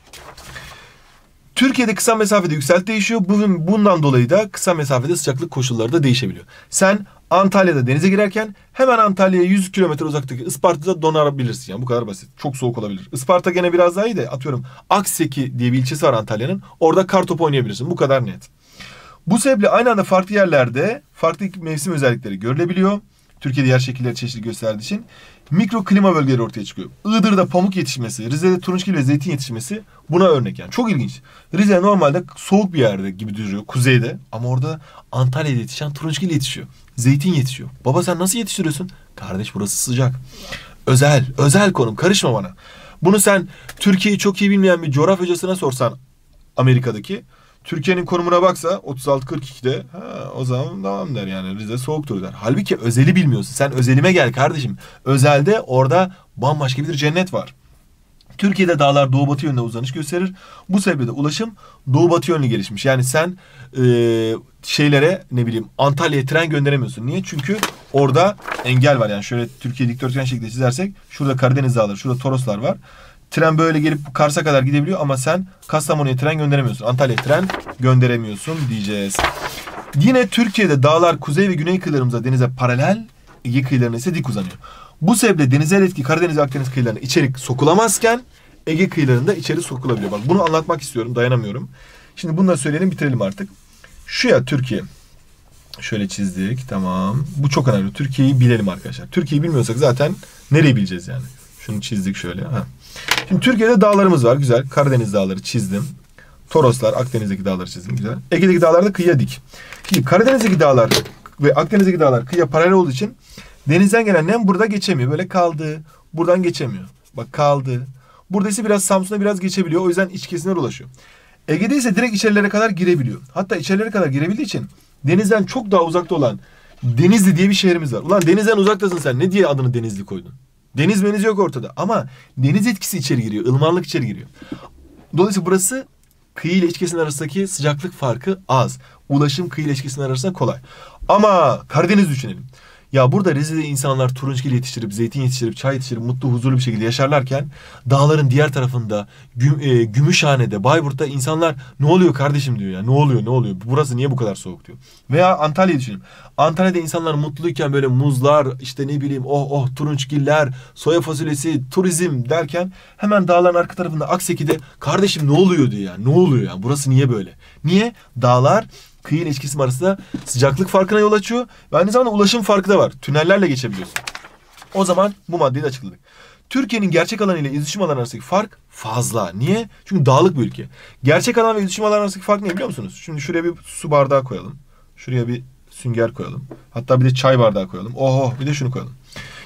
Türkiye'de kısa mesafede yükselti değişiyor. Bundan dolayı da kısa mesafede sıcaklık koşulları da değişebiliyor. Sen Antalya'da denize girerken hemen Antalya'ya yüz kilometre uzaktaki Isparta'da donabilirsin. Yani bu kadar basit. Çok soğuk olabilir. Isparta gene biraz daha iyi de atıyorum Akseki diye bir ilçesi var Antalya'nın. Orada kartopu oynayabilirsin. Bu kadar net. Bu sebeple aynı anda farklı yerlerde farklı mevsim özellikleri görülebiliyor. Türkiye'de yer şekilleri çeşitli gösterdiği için mikro klima bölgeleri ortaya çıkıyor. Iğdır'da pamuk yetişmesi, Rize'de turunçgil ve zeytin yetişmesi buna örnek yani. Çok ilginç. Rize normalde soğuk bir yerde gibi duruyor kuzeyde ama orada Antalya'da yetişen turunçgil yetişiyor. Zeytin yetişiyor. Baba sen nasıl yetiştiriyorsun? Kardeş burası sıcak. Özel, özel konum. Karışma bana. Bunu sen Türkiye'yi çok iyi bilmeyen bir coğrafya hocasına sorsan Amerika'daki Türkiye'nin konumuna baksa otuz altı kırk ikide ha, o zaman tamam der yani Rize soğuktur der. Halbuki özeli bilmiyorsun. Sen özelime gel kardeşim. Özelde orada bambaşka bir cennet var. Türkiye'de dağlar doğu batı yönüne uzanış gösterir. Bu sebeple de ulaşım doğu batı yönlü gelişmiş. Yani sen e, şeylere ne bileyim Antalya'ya tren gönderemiyorsun. Niye? Çünkü orada engel var. Yani şöyle Türkiye dikdörtgen şekilde çizersek şurada Karadeniz dağları, şurada Toroslar var. Tren böyle gelip Kars'a kadar gidebiliyor ama sen Kastamonu'ya tren gönderemiyorsun. Antalya'ya tren gönderemiyorsun diyeceğiz. Yine Türkiye'de dağlar kuzey ve güney kıyılarımıza denize paralel, Ege kıyılarına ise dik uzanıyor. Bu sebeple denizel etki Karadeniz ve Akdeniz kıyılarına içerik sokulamazken Ege kıyılarında içeri sokulabiliyor. Bak bunu anlatmak istiyorum, dayanamıyorum. Şimdi bunu da söyleyelim, bitirelim artık. Şu ya Türkiye. Şöyle çizdik, tamam. Bu çok önemli. Türkiye'yi bilelim arkadaşlar. Türkiye'yi bilmiyorsak zaten nereyi bileceğiz yani? Şunu çizdik şöyle. Ha. Şimdi Türkiye'de dağlarımız var. Güzel. Karadeniz dağları çizdim. Toroslar, Akdeniz'deki dağları çizdim. Güzel. Ege'deki dağlar da kıyıya dik. Şimdi Karadeniz'deki dağlar ve Akdeniz'deki dağlar kıyıya paralel olduğu için denizden gelen nem burada geçemiyor. Böyle kaldı. Buradan geçemiyor. Bak kaldı. Burada ise biraz Samsun'a biraz geçebiliyor. O yüzden iç kesimlere ulaşıyor. Ege'de ise direkt içerilere kadar girebiliyor. Hatta içerilere kadar girebildiği için denizden çok daha uzakta olan Denizli diye bir şehrimiz var. Ulan denizden uzaktasın sen. Ne diye adını Denizli koydun? Deniz meniz yok ortada. Ama deniz etkisi içeri giriyor. Ilmanlık içeri giriyor. Dolayısıyla burası kıyı ile iç kesim arasındaki sıcaklık farkı az. Ulaşım kıyı ile iç kesim arasında kolay. Ama Karadeniz düşünelim. Ya burada Rize'de insanlar turunçgil yetiştirip, zeytin yetiştirip, çay yetiştirip mutlu, huzurlu bir şekilde yaşarlarken dağların diğer tarafında Güm, e, Gümüşhane'de, Bayburt'ta insanlar ne oluyor kardeşim diyor ya. Ne oluyor, ne oluyor? Burası niye bu kadar soğuk diyor. Veya Antalya'yı düşünelim. Antalya'da insanlar mutluyken böyle muzlar, işte ne bileyim oh oh turunçgiller, soya fasulyesi, turizm derken hemen dağların arka tarafında Akseki'de kardeşim ne oluyor diyor ya. Ne oluyor ya? Burası niye böyle? Niye? Dağlar kıyı ile iç kesim arasında sıcaklık farkına yol açıyor. Ve aynı zamanda ulaşım farkı da var. Tünellerle geçebiliyorsun. O zaman bu maddeyi de açıkladık. Türkiye'nin gerçek alanı ile iletişim alanı arasındaki fark fazla. Niye? Çünkü dağlık bir ülke. Gerçek alan ve iletişim alanı arasındaki fark ne biliyor musunuz? Şimdi şuraya bir su bardağı koyalım. Şuraya bir sünger koyalım. Hatta bir de çay bardağı koyalım. Oho bir de şunu koyalım.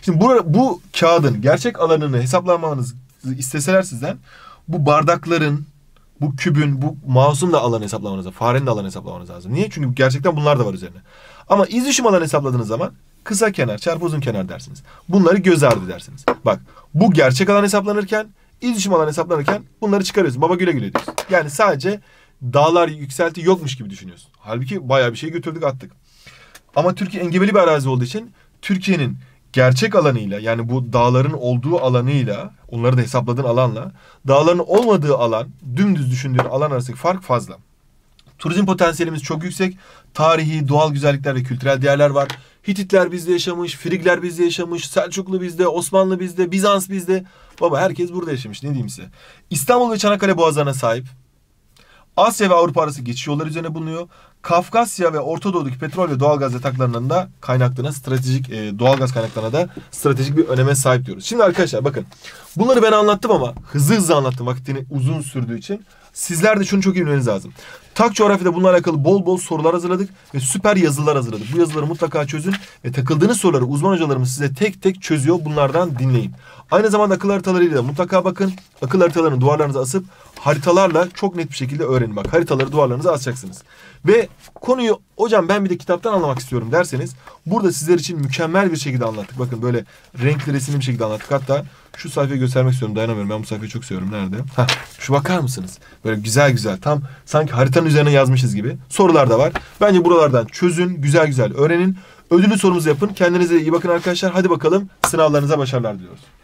Şimdi bu, bu kağıdın gerçek alanını hesaplamanızı isteseler sizden bu bardakların, bu kübün, bu mouse'un da alanı hesaplamanız lazım. Farenin de alanı hesaplamanız lazım. Niye? Çünkü gerçekten bunlar da var üzerine. Ama iz düşüm alanı hesapladığınız zaman kısa kenar çarpı uzun kenar dersiniz. Bunları göz ardı edersiniz. Bak bu gerçek alan hesaplanırken, iz düşüm alan hesaplanırken bunları çıkarıyorsun. Baba güle güle diyorsun. Yani sadece dağlar yükselti yokmuş gibi düşünüyorsun. Halbuki bayağı bir şey götürdük attık. Ama Türkiye engebeli bir arazi olduğu için Türkiye'nin gerçek alanıyla, yani bu dağların olduğu alanıyla, onları da hesapladığın alanla dağların olmadığı alan, dümdüz düşündüğün alan arasındaki fark fazla. Turizm potansiyelimiz çok yüksek. Tarihi, doğal güzellikler ve kültürel değerler var. Hititler bizde yaşamış, Frigler bizde yaşamış, Selçuklu bizde, Osmanlı bizde, Bizans bizde. Baba herkes burada yaşamış, ne diyeyim size. İstanbul ve Çanakkale boğazlarına sahip. Asya ve Avrupa arası geçiş yolları üzerine bulunuyor. Kafkasya ve Orta Doğu'daki petrol ve doğalgaz yataklarının da kaynaklarına stratejik, e, doğalgaz kaynaklarına da stratejik bir öneme sahip diyoruz. Şimdi arkadaşlar bakın, bunları ben anlattım ama hızlı hızlı anlattım, vaktini uzun sürdüğü için. Sizler de şunu çok iyi bilmeniz lazım. Tak Coğrafya'da bununla alakalı bol bol sorular hazırladık ve süper yazılar hazırladık. Bu yazıları mutlaka çözün ve takıldığınız soruları uzman hocalarımız size tek tek çözüyor. Bunlardan dinleyin. Aynı zamanda akıl haritalarıyla da mutlaka bakın. Akıl haritalarını duvarlarınıza asıp haritalarla çok net bir şekilde öğrenin. Bak haritaları duvarlarınıza asacaksınız. Ve konuyu hocam ben bir de kitaptan anlamak istiyorum derseniz burada sizler için mükemmel bir şekilde anlattık. Bakın böyle renkli resimli bir şekilde anlattık. Hatta şu sayfayı göstermek istiyorum, dayanamıyorum. Ben bu sayfayı çok seviyorum. Nerede? Hah, şu bakar mısınız? Böyle güzel güzel, tam sanki haritanın üzerine yazmışız gibi. Sorular da var. Bence buralardan çözün, güzel güzel öğrenin. Ödüllü sorumuzu yapın. Kendinize iyi bakın arkadaşlar. Hadi bakalım, sınavlarınıza başarılar diliyoruz.